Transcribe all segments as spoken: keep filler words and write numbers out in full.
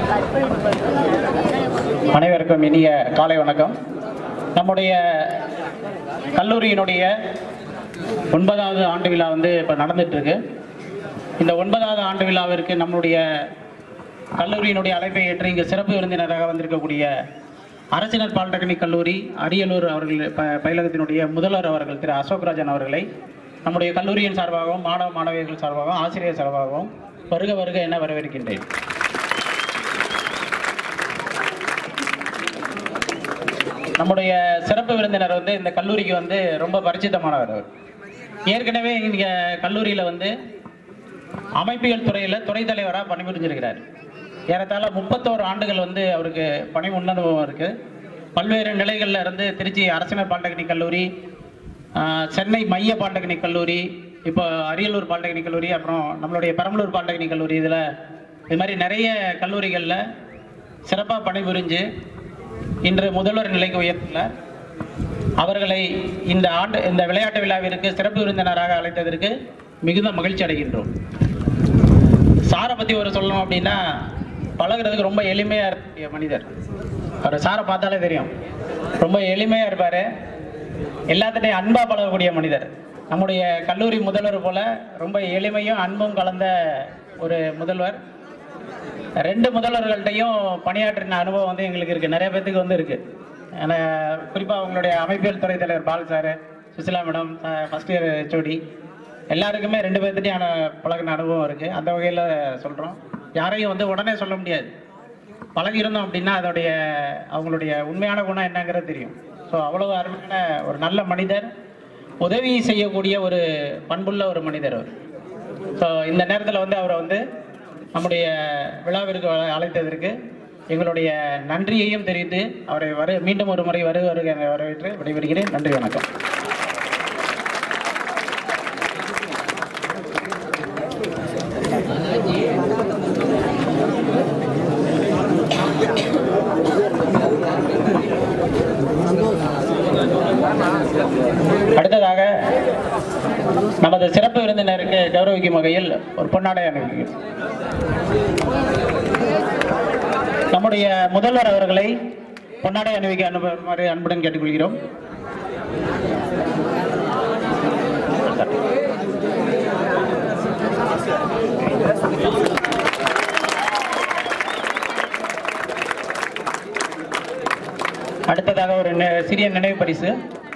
அனைவருக்கும் இனிய காலை வணக்கம். நம்முடைய கல்லூரியினுடைய ஒன்பதாவது ஆண்டு விழா வந்து இப்போ நடந்துட்டு இருக்கு. இந்த ஒன்பதாவது ஆண்டு விழாவிற்கு நம்முடைய கல்லூரியினுடைய அழைப்பை ஏற்று இங்கு சிறப்பு விருந்தினராக வந்திருக்கக்கூடிய அரசினர் பாலிடெக்னிக் கல்லூரி அரியலூர் அவர்கள் ப பயிலகத்தினுடைய முதல்வர் அவர்கள் திரு அசோக்ராஜன் அவர்களை நம்முடைய கல்லூரியின் சார்பாகவும் மாணவ மாணவியர்கள் சார்பாகவும் ஆசிரியர் சார்பாகவும் வருக வருக என வரவேற்கின்றேன். நம்முடைய சிறப்பு விருந்தினர் வந்து இந்த கல்லூரிக்கு வந்து ரொம்ப பரிச்சித்தமானவர். ஏற்கனவே இங்கே கல்லூரியில் வந்து அமைப்பியல் துறையில் துறை தலைவராக பணிபுரிஞ்சிருக்கிறார். ஏறத்தாழ முப்பத்தோரு ஆண்டுகள் வந்து அவருக்கு பணி முன்னனுபவம் இருக்குது. பல்வேறு நிலைகளில் இருந்து திருச்சி அரசினர் பாலிடெக்னிக் கல்லூரி, சென்னை மைய பாலிடெக்னிக் கல்லூரி, இப்போ அரியலூர் பாலிடெக்னிக் கல்லூரி, அப்புறம் நம்மளுடைய பெரம்பலூர் பாலிடெக்னிக் கல்லூரி, இதில் இது மாதிரி நிறைய கல்லூரிகளில் சிறப்பாக பணிபுரிஞ்சு இன்று முதல்வர் நிலைக்கு உயர்த்துள்ளார். அவர்களை இந்த ஆண்டு இந்த விளையாட்டு விழாவிற்கு சிறப்பு விருந்தினராக அழைத்ததற்கு மிகுந்த மகிழ்ச்சி அடைகின்றோம். சாரை பற்றி ஒரு சொல்லணும் அப்படின்னா, பழகிறதுக்கு ரொம்ப எளிமையாக இருக்கக்கூடிய மனிதர். அவர் சாரை பார்த்தாலே தெரியும், ரொம்ப எளிமையாக இருப்பார். எல்லாத்திட்டையும் அன்பாக பழகக்கூடிய மனிதர். நம்முடைய கல்லூரி முதல்வர் போல் ரொம்ப எளிமையும் அன்பும் கலந்த ஒரு முதல்வர். ரெண்டு முதல்வர்கள்ட்டையும் பணியாற்றின அனுபவம் வந்து எங்களுக்கு இருக்குது, நிறைய பேர்த்துக்கு வந்து இருக்குது. ஏன்னா குறிப்பாக அவங்களுடைய அமைப்பியல் துறை தலைவர் Paul sir, Sushila madam, first year HOD, எல்லாருக்குமே ரெண்டு பேர்த்திட்டையும் பழகின அனுபவம் இருக்குது. அந்த வகையில் சொல்கிறோம். யாரையும் வந்து உடனே சொல்ல முடியாது. பழகிருந்தோம் அப்படின்னா அதோடைய அவங்களுடைய உண்மையான குணம் என்னங்கிறது தெரியும். ஸோ அவ்வளவு அருமையான ஒரு நல்ல மனிதர், உதவி செய்யக்கூடிய ஒரு பண்புள்ள ஒரு மனிதர் அவர். ஸோ இந்த நேரத்தில் வந்து அவரை வந்து நம்முடைய விழாவிற்கு அழைத்ததற்கு எங்களுடைய நன்றியையும் தெரிவித்து அவரை வரு மீண்டும் ஒரு முறை வரு வருக வரவேற்று விடைபெறுகிறேன். நன்றி, வணக்கம். அடுத்ததாக நமது சிறப்பு விருந்தினருக்கு கௌரவிக்கும் வகையில் ஒரு பொன்னாடை அணிவிக்கிறோம். நம்முடைய முதல்வர் அவர்களை பொன்னாடை அணிவிக்க அனுப்புமாறு அன்புடன் கேட்டுக்கொள்கிறோம். அடுத்ததாக ஒரு சிறிய நினைவு பரிசு.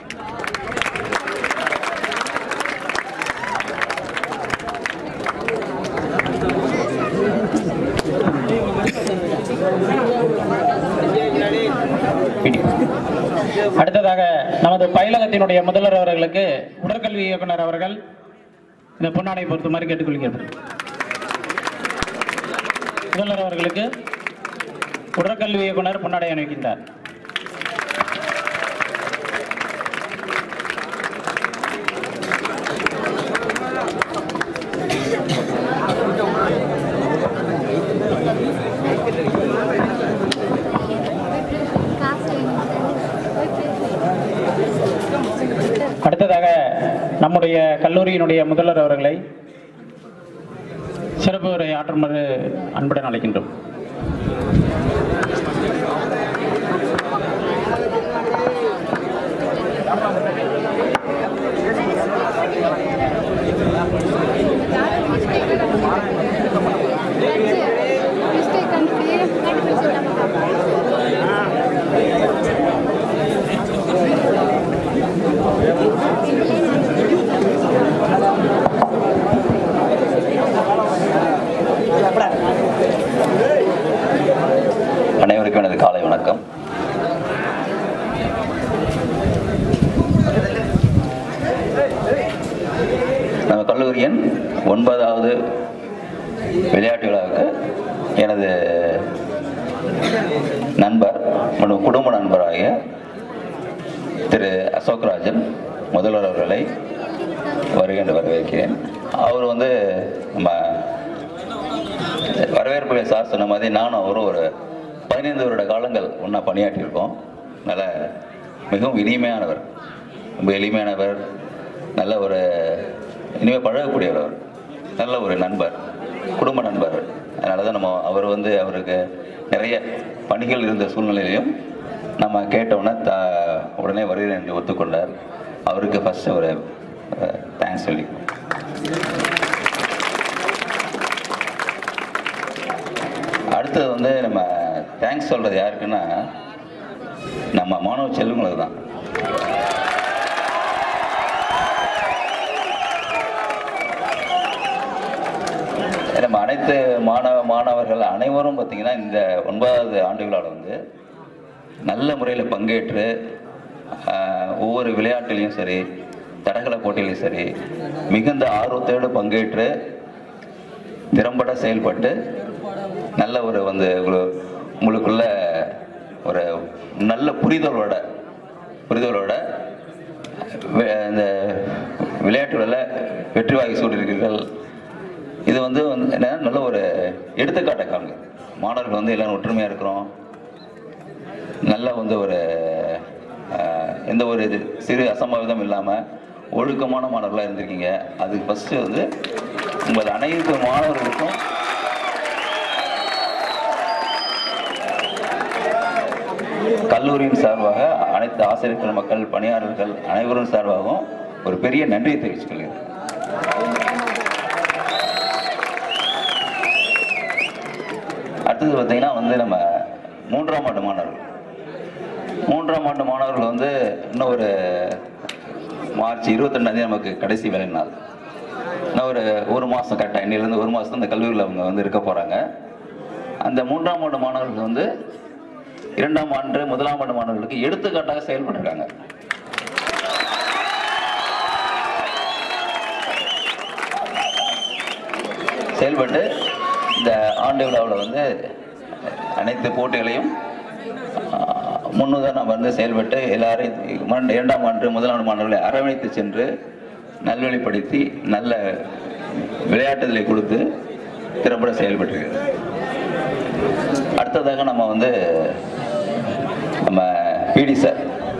அடுத்ததாக நமது பயிலகத்தினுடைய முதல்வர் அவர்களுக்கு உடற்கல்வி இயக்குனர் அவர்கள் இந்த பொன்னாடை பொறுத்துமாறு கேட்டுக்கொள்கிறார். முதல்வர் அவர்களுக்கு உடற்கல்வி இயக்குனர் பொன்னாடை அணிவிக்கின்றார். அடுத்ததாக நம்முடைய கல்லூரியினுடைய முதல்வர் அவர்களை சிறப்பு உரை ஆற்றுமாறு அன்புடன் அழைக்கின்றோம். அனைவருக்கும் எனது காலை வணக்கம். நம்ம கல்லூரியின் ஒன்பதாவது விளையாட்டு விழாவுக்கு எனது நண்பர் மற்றும் குடும்ப நண்பராகிய திரு அசோக்ராஜன் முதல்வர் அவர்களை வருகின்ற வரவேற்கிறேன். அவர் வந்து நம்ம வரவேற்புகளை சார் சொன்ன மாதிரி நானும் அவரும் ஒரு பதினைந்து வருட காலங்கள் ஒன்றா பணியாற்றியிருக்கோம். நல்ல மிகவும் இனிமையானவர், ரொம்ப எளிமையானவர், நல்ல ஒரு இனிமே பழகக்கூடியவர், நல்ல ஒரு நண்பர், குடும்ப நண்பர். அதனால தான் நம்ம அவர் வந்து அவருக்கு நிறைய பணிகள் இருந்த சூழ்நிலையிலையும் நம்ம கேட்டவுடனே த உடனே வருகிறேன் என்று ஒத்துக்கொண்டார். அவருக்கு ஃபர்ஸ்ட் ஒரு தேங்க்ஸ் சொல்லி. அடுத்தது வந்து நம்ம தேங்க்ஸ் சொல்கிறது யாருக்குன்னா நம்ம மாணவ செல்வங்களுக்கு தான். நம்ம அனைத்து மாணவ மாணவர்கள் அனைவரும் பார்த்திங்கன்னா இந்த ஒன்பதாவது ஆண்டு விழாவில் வந்து நல்ல முறையில் பங்கேற்று ஒவ்வொரு விளையாட்டுலேயும் சரி, தடகள போட்டியிலையும் சரி மிகுந்த ஆர்வத்தோடு பங்கேற்று திறம்பட செயல்பட்டு நல்ல ஒரு வந்து உங்களுக்குள்ள ஒரு நல்ல புரிதலோட புரிதலோட இந்த விளையாட்டுகளில் வெற்றி வாகி சூட்டியிருக்கிறீர்கள். இது வந்து என்ன நல்ல ஒரு எடுத்துக்காட்டை காணுங்க. மாணவர்கள் வந்து எல்லாரும் ஒற்றுமையாக இருக்கிறோம், நல்ல வந்து ஒரு எந்த ஒரு இது சிறு அசம்பாவிதம் இல்லாமல் ஒழுக்கமான மாணவர்களாக இருந்திருக்கீங்க. அதுக்கு ஃபஸ்ட்டு வந்து உங்கள் அனைத்து மாணவர்களுக்கும் கல்லூரியின் சார்பாக அனைத்து ஆசிரியர்கள், மக்கள், பணியாளர்கள் அனைவரும் சார்பாகவும் ஒரு பெரிய நன்றியை தெரிவித்துக் கொள்கிறேன். அடுத்தது பார்த்தீங்கன்னா வந்து நம்ம மூன்றாம் ஆண்டு மாணவர்கள் மூன்றாம் ஆண்டு மாணவர்கள் வந்து இன்னும் ஒரு மார்ச் இருபத்தி ரெண்டாந்தேதி நமக்கு கடைசி வேலை நாள். இன்னும் ஒரு ஒரு மாதம் கரெக்டாக இன்னிலேருந்து ஒரு மாதம் இந்த கல்லூரியில் அவங்க வந்து இருக்க போகிறாங்க. அந்த மூன்றாம் ஆண்டு மாணவர்கள் வந்து இரண்டாம் ஆண்டு முதலாம் ஆண்டு மாணவர்களுக்கு எடுத்துக்காட்டாக செயல்பட்டிருக்காங்க. செயல்பட்டு இந்த ஆண்டு விழாவில் வந்து அனைத்து போட்டிகளையும் முன்னுதான் வந்து செயல்பட்டு எல்லாரையும் இரண்டாம் ஆண்டு முதலாம் ஆண்டு மாணவர்களை அரவணைத்து சென்று நல்வழிப்படுத்தி நல்ல விளையாட்டுகளை கொடுத்து திறம்பட செயல்பட்டிருக்கு. அடுத்ததாக நம்ம வந்து நம்ம பிடி சார்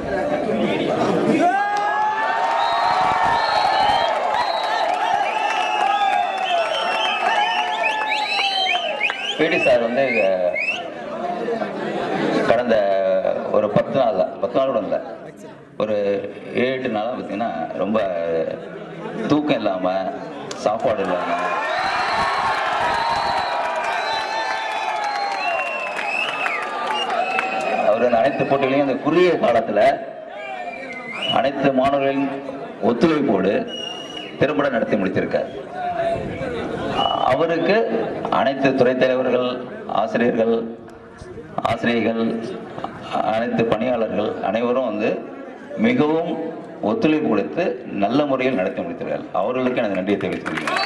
பிடி சார் வந்து கடந்த ஒரு பத்து நாள் பத்து நாள் கூட இல்லை ஒரு ஏழு எட்டு நாளாக பார்த்தீங்கன்னா ரொம்ப தூக்கம் இல்லாமல், சாப்பாடு இல்லாமல், அவர் அந்த அனைத்து போட்டிகளையும் அந்த குறுகிய காலத்தில் அனைத்து மாணவர்களின் ஒத்துழைப்போடு திறம்பட நடத்தி முடித்திருக்கார். அவருக்கு அனைத்து துறை தலைவர்கள், ஆசிரியர்கள், ஆசிரியர்கள், அனைத்து பணியாளர்கள் அனைவரும் வந்து மிகவும் ஒத்துழைப்பு கொடுத்து நல்ல முறையில் நடத்தி முடித்தார்கள். அவர்களுக்கு எனக்கு நன்றியை தெரிவித்துள்ளேன்.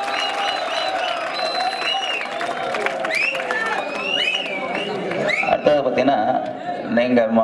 அடுத்தது பார்த்தீங்கன்னா நீங்கள்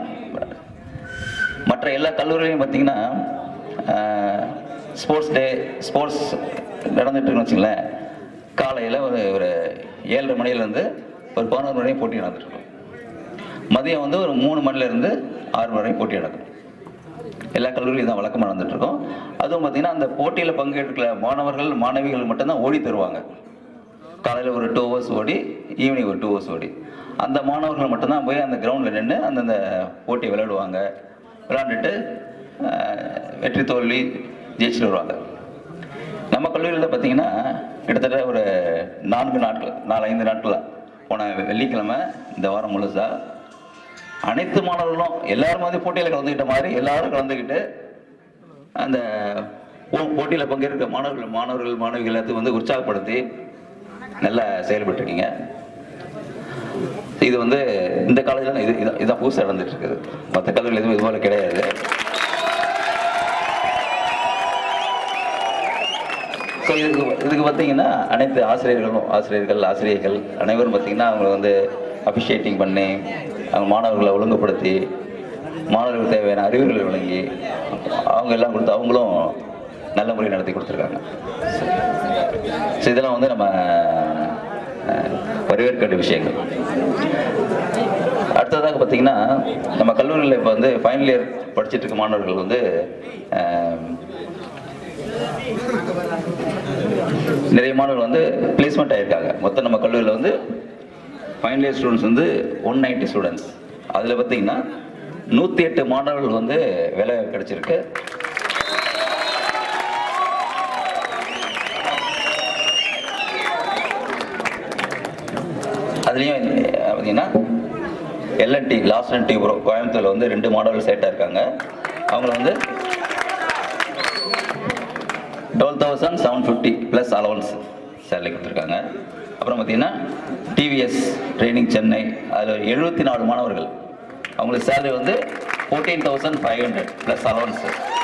மற்ற எல்லா கல்லூரிகளையும் பார்த்தீங்கன்னா ஸ்போர்ட்ஸ் டே ஸ்போர்ட்ஸ் நடந்துட்டு இருக்குன்னு வச்சுங்களேன். காலையில் ஒரு ஒரு ஏழரை மணிலேருந்து ஒரு பதினோரு மணி வரையும் போட்டி நடந்துட்டுருக்கோம். மதியம் வந்து ஒரு மூணு மணிலேருந்து ஆறு மணி வரையும் போட்டி நடக்கும். எல்லா கல்லூரியும் தான் வழக்கமாக நடந்துட்டுருக்கோம். அதுவும் பார்த்திங்கன்னா அந்த போட்டியில் பங்கேற்கிற மாணவர்கள் மாணவிகள் மட்டும்தான் ஓடி தருவாங்க. காலையில் ஒரு டூ ஹவர்ஸ் ஓடி, ஈவினிங் ஒரு டூ ஹவர்ஸ் ஓடி, அந்த மாணவர்கள் மட்டும்தான் போய் அந்த கிரவுண்டில் நின்று அந்தந்த போட்டியை விளையாடுவாங்க. விளையாண்டுட்டு வெற்றி தோல்வி ஜெயிச்சுட்டு வருவாங்க. நம்ம கல்லூரியில் பார்த்திங்கன்னா கிட்டத்தட்ட ஒரு நான்கு நாட்கள் நாலு ஐந்து நாட்கள் போன வெள்ளிக்கிழமை இந்த வாரம் முழுசாக அனைத்து மாணவர்களும் எல்லாரும் வந்து போட்டியில் கலந்துக்கிட்ட மாதிரி எல்லாரும் கலந்துக்கிட்டு அந்த போட்டியில் பங்கேற்க மாணவர்கள் மாணவர்கள் மாணவிகள் எல்லாத்தையும் வந்து உற்சாகப்படுத்தி நல்லா செயல்பட்டுருக்கீங்க. இது வந்து இந்த காலேஜில் இது இதான் புதுசாக நடந்துட்டு இருக்குது. மற்ற கல்லூரியில் எதுவும் இது போல கிடையாது. ஸோ இதுக்கு இதுக்கு பார்த்தீங்கன்னா அனைத்து ஆசிரியர்களும் ஆசிரியர்கள் ஆசிரியர்கள் அனைவரும் பார்த்தீங்கன்னா அவங்க வந்து அப்ரிஷியேட்டிங் பண்ணி அவங்க மாணவர்களை ஒழுங்குபடுத்தி மாணவர்களுக்கு தேவையான அறிவுரைகளை வழங்கி அவங்க எல்லாம் கொடுத்து அவங்களும் நல்ல முறையில் நடத்தி கொடுத்துருக்காங்க. ஸோ இதெல்லாம் வந்து நம்ம வரவேற்கிற விஷயங்கள். அடுத்ததாக பார்த்தீங்கன்னா நம்ம கல்லூரியில் இப்போ வந்து ஃபைனல் இயர் படிச்சுட்டு இருக்க மாணவர்கள் வந்து நிறைய மாணவர்கள் வந்து பிளேஸ்மெண்ட் ஆகியிருக்காங்க. மொத்தம் நம்ம கல்லூரியில் வந்து ஃபைனல் இயர் ஸ்டூடெண்ட்ஸ் வந்து ஒன் நைன்டி ஸ்டூடெண்ட்ஸ். அதில் பார்த்தீங்கன்னா நூற்றி எட்டு மாணவர்கள் வந்து வேலை கிடைச்சிருக்கு. அதுலேயும் பார்த்தீங்கன்னா எல்என்டி லாஸ்ட் அண்ட் டி கோயம்புத்தூரில் வந்து ரெண்டு மாணவர்கள் செலக்ட் இருக்காங்க. அவங்கள வந்து twelve thousand seven fifty plus allowance salary கொடுத்துருக்காங்க. அப்புறம் பார்த்தீங்கன்னா டிவிஎஸ் ட்ரைனிங் சென்னை அதில் எழுபத்தி நாலு மாணவர்கள் அவங்களுக்கு சேலரி வந்து fourteen thousand five hundred plus allowance.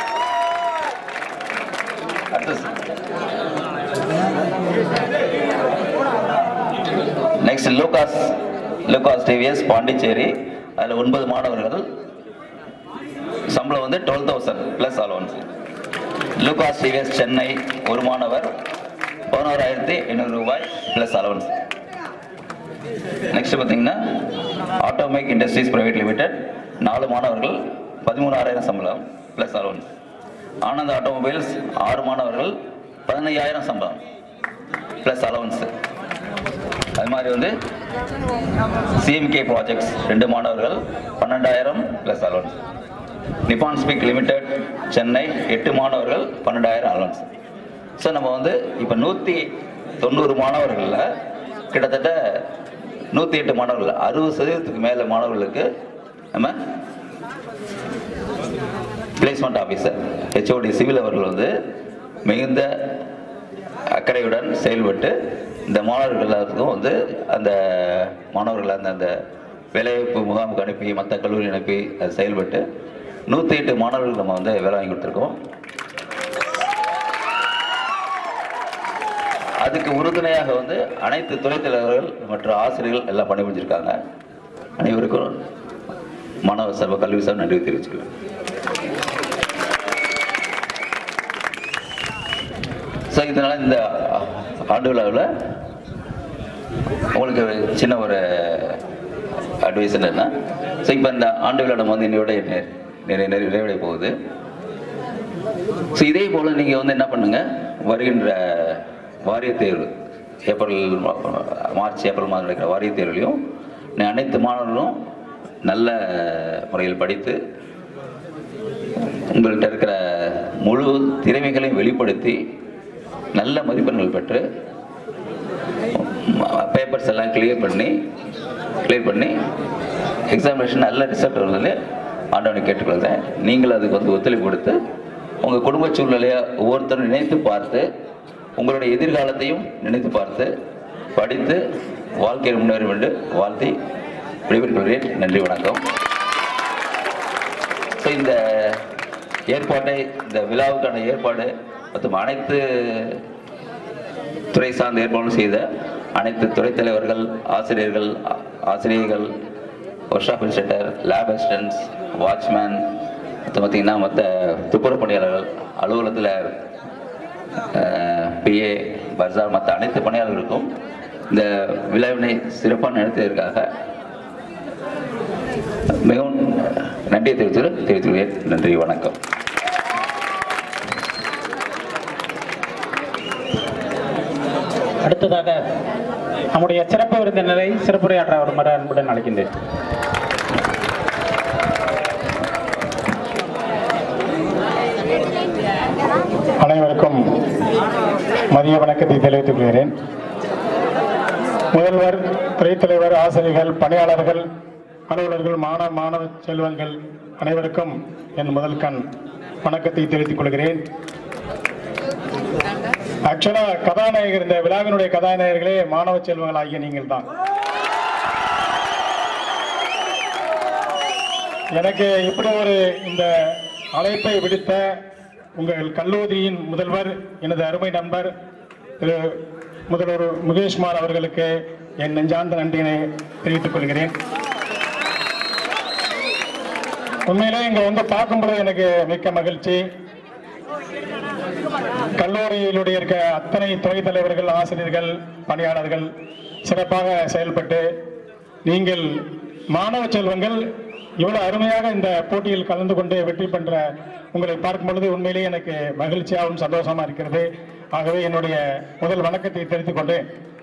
Next Lucas Lucas TVS Pondicherry அதில் ஒன்பது மாணவர்கள் சம்பளம் வந்து twelve thousand plus allowance. Lucas TVS Chennai ஒரு மாணவர் பதினோராயிரத்தி எண்ணூறு ரூபாய் ப்ளஸ் அலவன்ஸ். நெக்ஸ்ட் பார்த்தீங்கன்னா ஆட்டோமேக் இண்டஸ்ட்ரீஸ் பிரைவேட் லிமிடெட் நாலு மாணவர்கள் பதிமூணாயிரம் சம்பளம் ப்ளஸ் அலவன்ஸ். ஆனந்த் ஆட்டோமொபைல்ஸ் ஆறு மாணவர்கள் பதினையாயிரம் சம்பளம் ப்ளஸ் அலவன்ஸ். அது மாதிரி வந்து சிஎம்கே ப்ராஜெக்ட்ஸ் ரெண்டு மாணவர்கள் பன்னெண்டாயிரம் plus allowance. Nippon speak limited Chennai எட்டு மாணவர்கள் பன்னெண்டாயிரம் அலவன்ஸ். ஸோ நம்ம வந்து இப்போ நூற்றி தொண்ணூறு மாணவர்களில் கிட்டத்தட்ட நூற்றி எட்டு மாணவர்கள் அறுபது சதவீதத்துக்கு மேலே மாணவர்களுக்கு நம்ம பிளேஸ்மெண்ட் ஆஃபீஸர் ஹெச்ஓடி சிவில் அவர்கள் வந்து மிகுந்த அக்கறையுடன் செயல்பட்டு இந்த மாணவர்கள் எல்லாத்துக்கும் வந்து அந்த மாணவர்கள் அந்த அந்த வேலைவாய்ப்பு முகாமுக்கு அனுப்பி மற்ற கல்லூரி அனுப்பி அது செயல்பட்டு நூற்றி எட்டு மாணவர்கள் நம்ம வந்து வேலை வாங்கி கொடுத்துருக்கோம். அதுக்கு உறுதுணையாக வந்து அனைத்து துறைத் தலைவர்கள் மற்றும் ஆசிரியர்கள் எல்லாம் பணிபுரிஞ்சிருக்காங்க. அனைவருக்கும் மாணவ சர்வ கல்வி சார் நன்றி தெரிவிச்சுக்கிறேன். ஸோ இதனால் இந்த ஆண்டு விழாவில் உங்களுக்கு சின்ன ஒரு அட்வைஸ் என்னன்னா, ஸோ இப்போ இந்த ஆண்டு விழா நம்ம வந்து இன்னையோட நிறைய நிறைய நிறைவடைய போகுது. ஸோ இதே போல் நீங்கள் வந்து என்ன பண்ணுங்கள், வருகின்ற வாரிய தேர்வு ஏப்ரல் மார்ச் ஏப்ரல் மாதம் நடக்கிற வாரிய தேர்வுலையும் அனைத்து மாணவர்களும் நல்ல முறையில் படித்து உங்கள்கிட்ட இருக்கிற முழு திறமைகளையும் வெளிப்படுத்தி நல்ல மதிப்பெண்கள் பெற்று பேப்பர்ஸ் எல்லாம் கிளியர் பண்ணி கிளியர் பண்ணி எக்ஸாமினேஷன் நல்ல ரிசல்ட் வருவதில் ஆண்டவனை கேட்டுக்கொள்கிறேன். நீங்கள் அதுக்கு வந்து ஒத்துழைப்பு கொடுத்து உங்கள் குடும்ப சூழ்நிலையை ஒவ்வொருத்தரும் நினைத்து பார்த்து உங்களுடைய எதிர்காலத்தையும் நினைத்து பார்த்து படித்து வாழ்க்கையில் முன்னேறும் என்று வாழ்த்தி விடைபெற்றுக் கொள்கிறேன். நன்றி, வணக்கம். ஸோ இந்த ஏற்பாட்டை இந்த விழாவுக்கான ஏற்பாடு மற்றும் அனைத்து துறை சார்ந்த ஏற்பாடு செய்த அனைத்து துறைத் தலைவர்கள், ஆசிரியர்கள், ஆசிரியர்கள், work shop instructor, lab assistants, watchman, மற்ற பார்த்திங்கன்னா மற்ற துப்புரவு பணியாளர்கள், அலுவலகத்தில் பிஏ, பர்சார், மற்ற அனைத்து பணியாளர்களுக்கும் இந்த விழாவினை சிறப்பாக நடத்தியதற்காக மிகவும் நன்றியை தெரிவித்து தெரிவித்துள்ளேன். நன்றி, வணக்கம். அடுத்ததாக நம்முடைய சிறப்பு விருந்தினரை சிறப்புரையாற்ற வருமாறு அன்புடன் அழைக்கின்றேன். அனைவருக்கும் மதிய வணக்கத்தை தெரிவித்துக் கொள்கிறேன். முதல்வர், துறைத் தலைவர், ஆசிரியர்கள், பணியாளர்கள், அலுவலர்கள், மாணவ மாணவ செல்வங்கள் அனைவருக்கும் என் முதல் கண் வணக்கத்தை தெரிவித்துக் கொள்கிறேன். ஆக்சுவலா கதாநாயகர், இந்த விழாவினுடைய கதாநாயகர்களே மாணவ செல்வங்கள் ஆகிய நீங்கள் தான். எனக்கு இப்படி ஒரு இந்த அழைப்பை விடுத்த உங்கள் கல்லூரியின் முதல்வர், எனது அருமை நண்பர் திரு முதல்வர் முகேஷ்குமார் அவர்களுக்கு என் நெஞ்சார்ந்த நன்றியினை தெரிவித்துக் கொள்கிறேன். உண்மையிலே இங்க வந்து பார்க்கும்போது எனக்கு மிக்க மகிழ்ச்சி. கல்லூரியிலுடைய இருக்க அத்தனை துறை தலைவர்கள், ஆசிரியர்கள், பணியாளர்கள் சிறப்பாக செயல்பட்டு நீங்கள் மாணவ செல்வங்கள் இவ்வளவு அருமையாக இந்த போட்டியில் கலந்து கொண்டு வெற்றி பெற்ற உங்களை பார்க்கும் பொழுது உண்மையிலேயே எனக்கு மகிழ்ச்சியாகவும் சந்தோஷமா இருக்கிறது. ஆகவே என்னுடைய முதல் வணக்கத்தை தெரிவித்துக் கொண்டு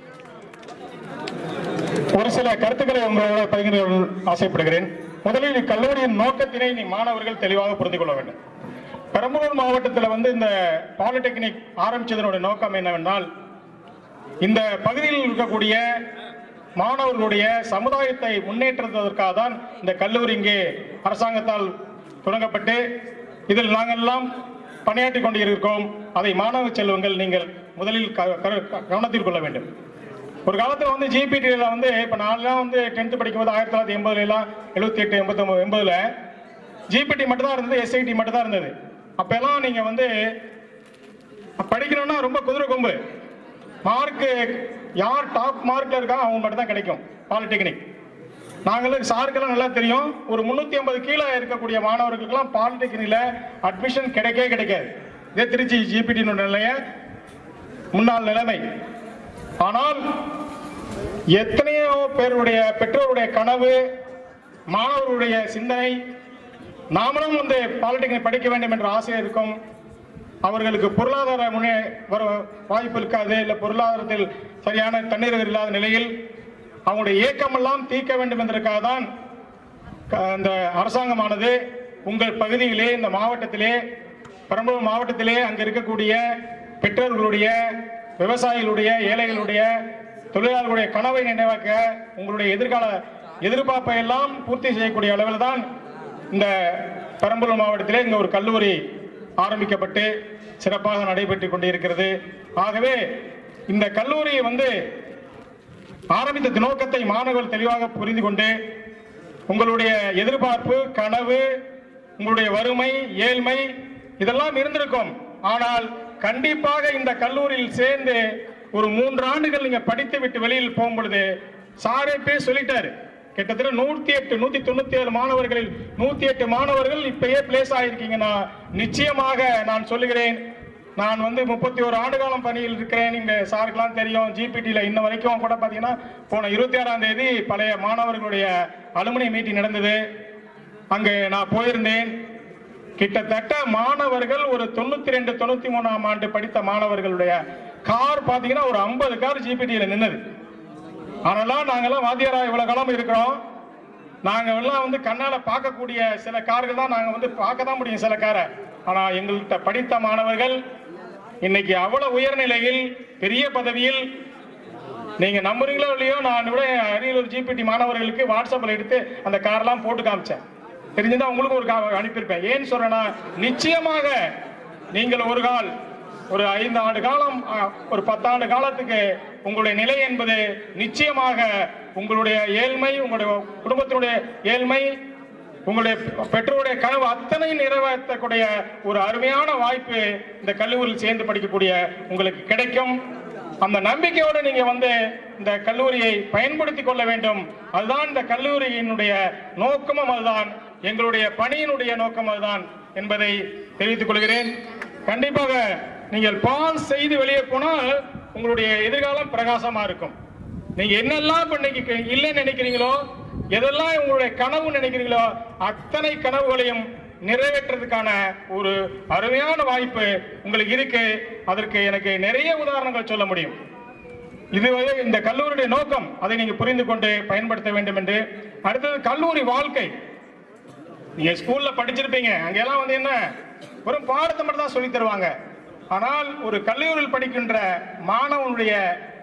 ஒரு சில கருத்துக்களை உங்களோட பகிர்ந்து கொள்ள ஆசைப்படுகிறேன். முதலில் இக்கல்லூரியின் நோக்கத்தினை நீ மாணவர்கள் தெளிவாக புரிந்து கொள்ள வேண்டும். பெரம்பலூர் மாவட்டத்தில் வந்து இந்த பாலிடெக்னிக் ஆரம்பிச்சதனுடைய நோக்கம் என்னவென்றால், இந்த பகுதியில் இருக்கக்கூடிய மாணவர்களுடைய சமுதாயத்தை முன்னேற்றுவதற்காக தான் இந்த கல்லூரி இங்கே அரசாங்கத்தால் தொடங்கப்பட்டு இதில் நாங்கள் எல்லாம் பணியாற்றி கொண்டிருக்கிறோம். அதை மாணவ செல்வங்கள் நீங்கள் முதலில் கவனத்தில் கொள்ள வேண்டும். ஒரு காலத்தில் வந்து ஜிபிடியில் வந்து இப்போ நான்லாம் வந்து டென்த்து படிக்கும்போது ஆயிரத்தி தொள்ளாயிரத்தி எண்பதுல எல்லாம் எழுபத்தி எட்டு எண்பத்தி ஒன்பது எண்பதுல ஜிபிடி மட்டும் தான் இருந்தது, எஸ்ஐடி மட்டும் தான் இருந்தது. அப்பெல்லாம் நீங்கள் வந்து படிக்கணும்னா ரொம்ப குதிரை கொம்பு, மார்க்கு யார் டாப் மார்க்ல இருக்கா அவங்க மட்டும் தான் கிடைக்கும் பாலிடெக்னிக். நாங்களும் சாருக்கெல்லாம் நல்லா தெரியும், ஒரு முன்னூத்தி ஐம்பது கீழே இருக்கக்கூடிய மாணவர்களுக்கெல்லாம் பாலிடெக்னிக்ல அட்மிஷன் கிடைக்கவே கிடைக்காது. இதே திருச்சி ஜிபிடி நிலைய முன்னாள் நிலைமை. ஆனால் எத்தனையோ பேருடைய பெற்றோருடைய கனவு, மாணவர்களுடைய சிந்தனை, நாமளும் வந்து பாலிடெக்னிக் படிக்க வேண்டும் என்ற ஆசை இருக்கும். அவர்களுக்கு பொருளாதார முன்னே வர வாய்ப்பு இருக்காது, இல்லை பொருளாதாரத்தில் சரியான தண்ணீர் இல்லாத நிலையில் அவங்களுடைய இயக்கமெல்லாம் தீர்க்க வேண்டும் என்பதற்காக தான் இந்த அரசாங்கமானது உங்கள் பகுதியிலே, இந்த மாவட்டத்திலே, பெரம்பலூர் மாவட்டத்திலே அங்கே இருக்கக்கூடிய பெற்றோர்களுடைய, விவசாயிகளுடைய, ஏழைகளுடைய, தொழிலாளர்களுடைய கனவை நினைவாக்க உங்களுடைய எதிர்கால எதிர்பார்ப்பை எல்லாம் பூர்த்தி செய்யக்கூடிய அளவில் தான் இந்த பெரம்பலூர் மாவட்டத்திலே இங்கே ஒரு கல்லூரி ஆரம்பிக்கப்பட்டு சிறப்பாக நடைபெற்றுக் கொண்டிருக்கிறது. ஆகவே இந்த கல்லூரியை வந்து ஆரம்பித்த நோக்கத்தை மாணவர்கள் தெளிவாக புரிந்து கொண்டு உங்களுடைய எதிர்பார்ப்பு, கனவு, உங்களுடைய வறுமை, ஏழ்மை இதெல்லாம் இருந்திருக்கும். ஆனால் கண்டிப்பாக இந்த கல்லூரியில் சேர்ந்து ஒரு மூன்று ஆண்டுகள் நீங்க படித்து விட்டு வெளியில் போகும் பொழுது சாரே பேர் சொல்லிட்டாரு, கிட்டத்தட்ட நூத்தி எட்டு நூத்தி தொண்ணூத்தி ஏழு மாணவர்களில் நூத்தி எட்டு மாணவர்கள் இப்பயே பிளேஸ் ஆயிருக்கீங்கன்னா நிச்சயமாக நான் சொல்லுகிறேன், நான் வந்து முப்பத்தி ஒரு ஆண்டு காலம் பணியில் இருக்கிறேன். இங்க சாருக்கெல்லாம் தெரியும், ஜிபிடியில இன்ன வரைக்கும் கூட பாத்தீங்கன்னா போன இருபத்தி ஆறாம் தேதி பழைய மாணவர்களுடைய அலுமினி மீட்டிங் நடந்தது. அங்கே நான் போயிருந்தேன். கிட்டத்தட்ட மாணவர்கள் ஒரு தொண்ணூத்தி ரெண்டு தொண்ணூத்தி மூணாம் ஆண்டு படித்த மாணவர்களுடைய கார் பாத்தீங்கன்னா ஒரு ஐம்பது கார் ஜிபிடியில நின்னது. ஆனாலும் நாங்கெல்லாம் வாத்தியாரா இவ்வளவு காலம் இருக்கிறோம், நாங்க எல்லாம் வந்து கண்ணால பார்க்கக்கூடிய சில கார்கள் தான் நாங்க வந்து பார்க்க தான் முடியும் சில காரை. ஆனா எங்கள்கிட்ட படித்த மாணவர்கள் இன்னைக்கு அவ்வளவு உயர்நிலையில் பெரிய பதவியில், நீங்க நம்புறீங்களோ இல்லையோ, நான் விட அரியலூர் ஜிபிடி மாணவர்களுக்கு வாட்ஸ்அப்ல எடுத்து அந்த காரெல்லாம் போட்டு காமிச்சேன். தெரிஞ்சுதான் உங்களுக்கு ஒரு அனுப்பியிருப்பேன். ஏன்னு சொல்றேன்னா, நிச்சயமாக நீங்கள் ஒரு கால் ஒரு ஐந்து ஆண்டு காலம், ஒரு பத்தாண்டு காலத்துக்கு உங்களுடைய நிலை என்பது நிச்சயமாக உங்களுடைய ஏழ்மை, உங்களுடைய குடும்பத்தினுடைய ஏழ்மை, உங்களுடைய பெற்றோருடைய கனவு அத்தனை நிறைவேற்றக்கூடிய ஒரு அருமையான வாய்ப்பு இந்த கல்லூரியில் சேர்ந்து படிக்கக்கூடிய உங்களுக்கு கிடைக்கும். அந்த நம்பிக்கையோடு நீங்க வந்து இந்த கல்லூரியை பயன்படுத்திக் கொள்ள வேண்டும். அதுதான் இந்த கல்லூரியினுடைய நோக்கமும், அதுதான் எங்களுடைய பணியினுடைய நோக்கம் அதுதான் என்பதை தெரிவித்துக் கொள்கிறேன். கண்டிப்பாக நீங்கள் பாஸ் செய்து வெளியே போனால் உங்களுடைய எதிர்காலம் பிரகாசமா இருக்கும். நீங்க என்னெல்லாம் இன்னைக்கு இல்லைன்னு நினைக்கிறீங்களோ, எதெல்லாம் உங்களுடைய கனவு நினைக்கிறீங்களோ, அத்தனை கனவுகளையும் நிறைவேற்றுறதுக்கான ஒரு அருமையான வாய்ப்பு உங்களுக்கு இருக்கு. அதற்கு எனக்கு நிறைய உதாரணங்கள் சொல்ல முடியும். இது இந்த கல்லூரியுடைய நோக்கம், அதை நீங்க புரிந்து கொண்டு பயன்படுத்த வேண்டும் என்று. அடுத்தது கல்லூரி வாழ்க்கை. நீங்க ஸ்கூல்ல படிச்சிருப்பீங்க, அங்கெல்லாம் வந்து என்ன வெறும் பாடத்தை மட்டும் தான் சொல்லி தருவாங்க. ஆனால் ஒரு கல்லூரியில் படிக்கின்ற மாணவனுடைய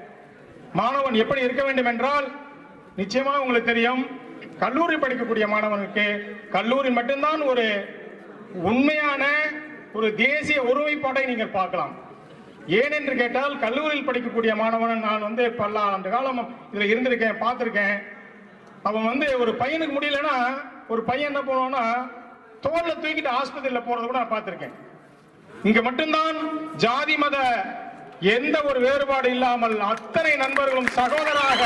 மாணவன் எப்படி இருக்க வேண்டும் என்றால், நிச்சயமாக உங்களுக்கு தெரியும், கல்லூரி படிக்கக்கூடிய மாணவனுக்கு கல்லூரி மட்டும்தான் ஒரு உண்மையான ஒரு தேசிய ஒருமைப்பாட்டை நீங்கள் பார்க்கலாம். ஏனென்று கேட்டால், கல்லூரியில் படிக்கக்கூடிய மாணவன், நான் வந்து பல ஆண்டு காலம் இதுல இருந்திருக்கேன், பார்த்திருக்கேன். அவன் வந்து ஒரு பையனுக்கு முடியலன்னா ஒரு பையன் என்ன பண்ணுவான்னா தோல்ல தூக்கிட்டு ஆஸ்பத்திரியில போறதை கூட நான் பார்த்திருக்கேன். இங்க மட்டும்தான் ஜாதி மத எந்த ஒரு வேறுபாடு இல்லாமல் அத்தனை நண்பர்களும் சகோதராக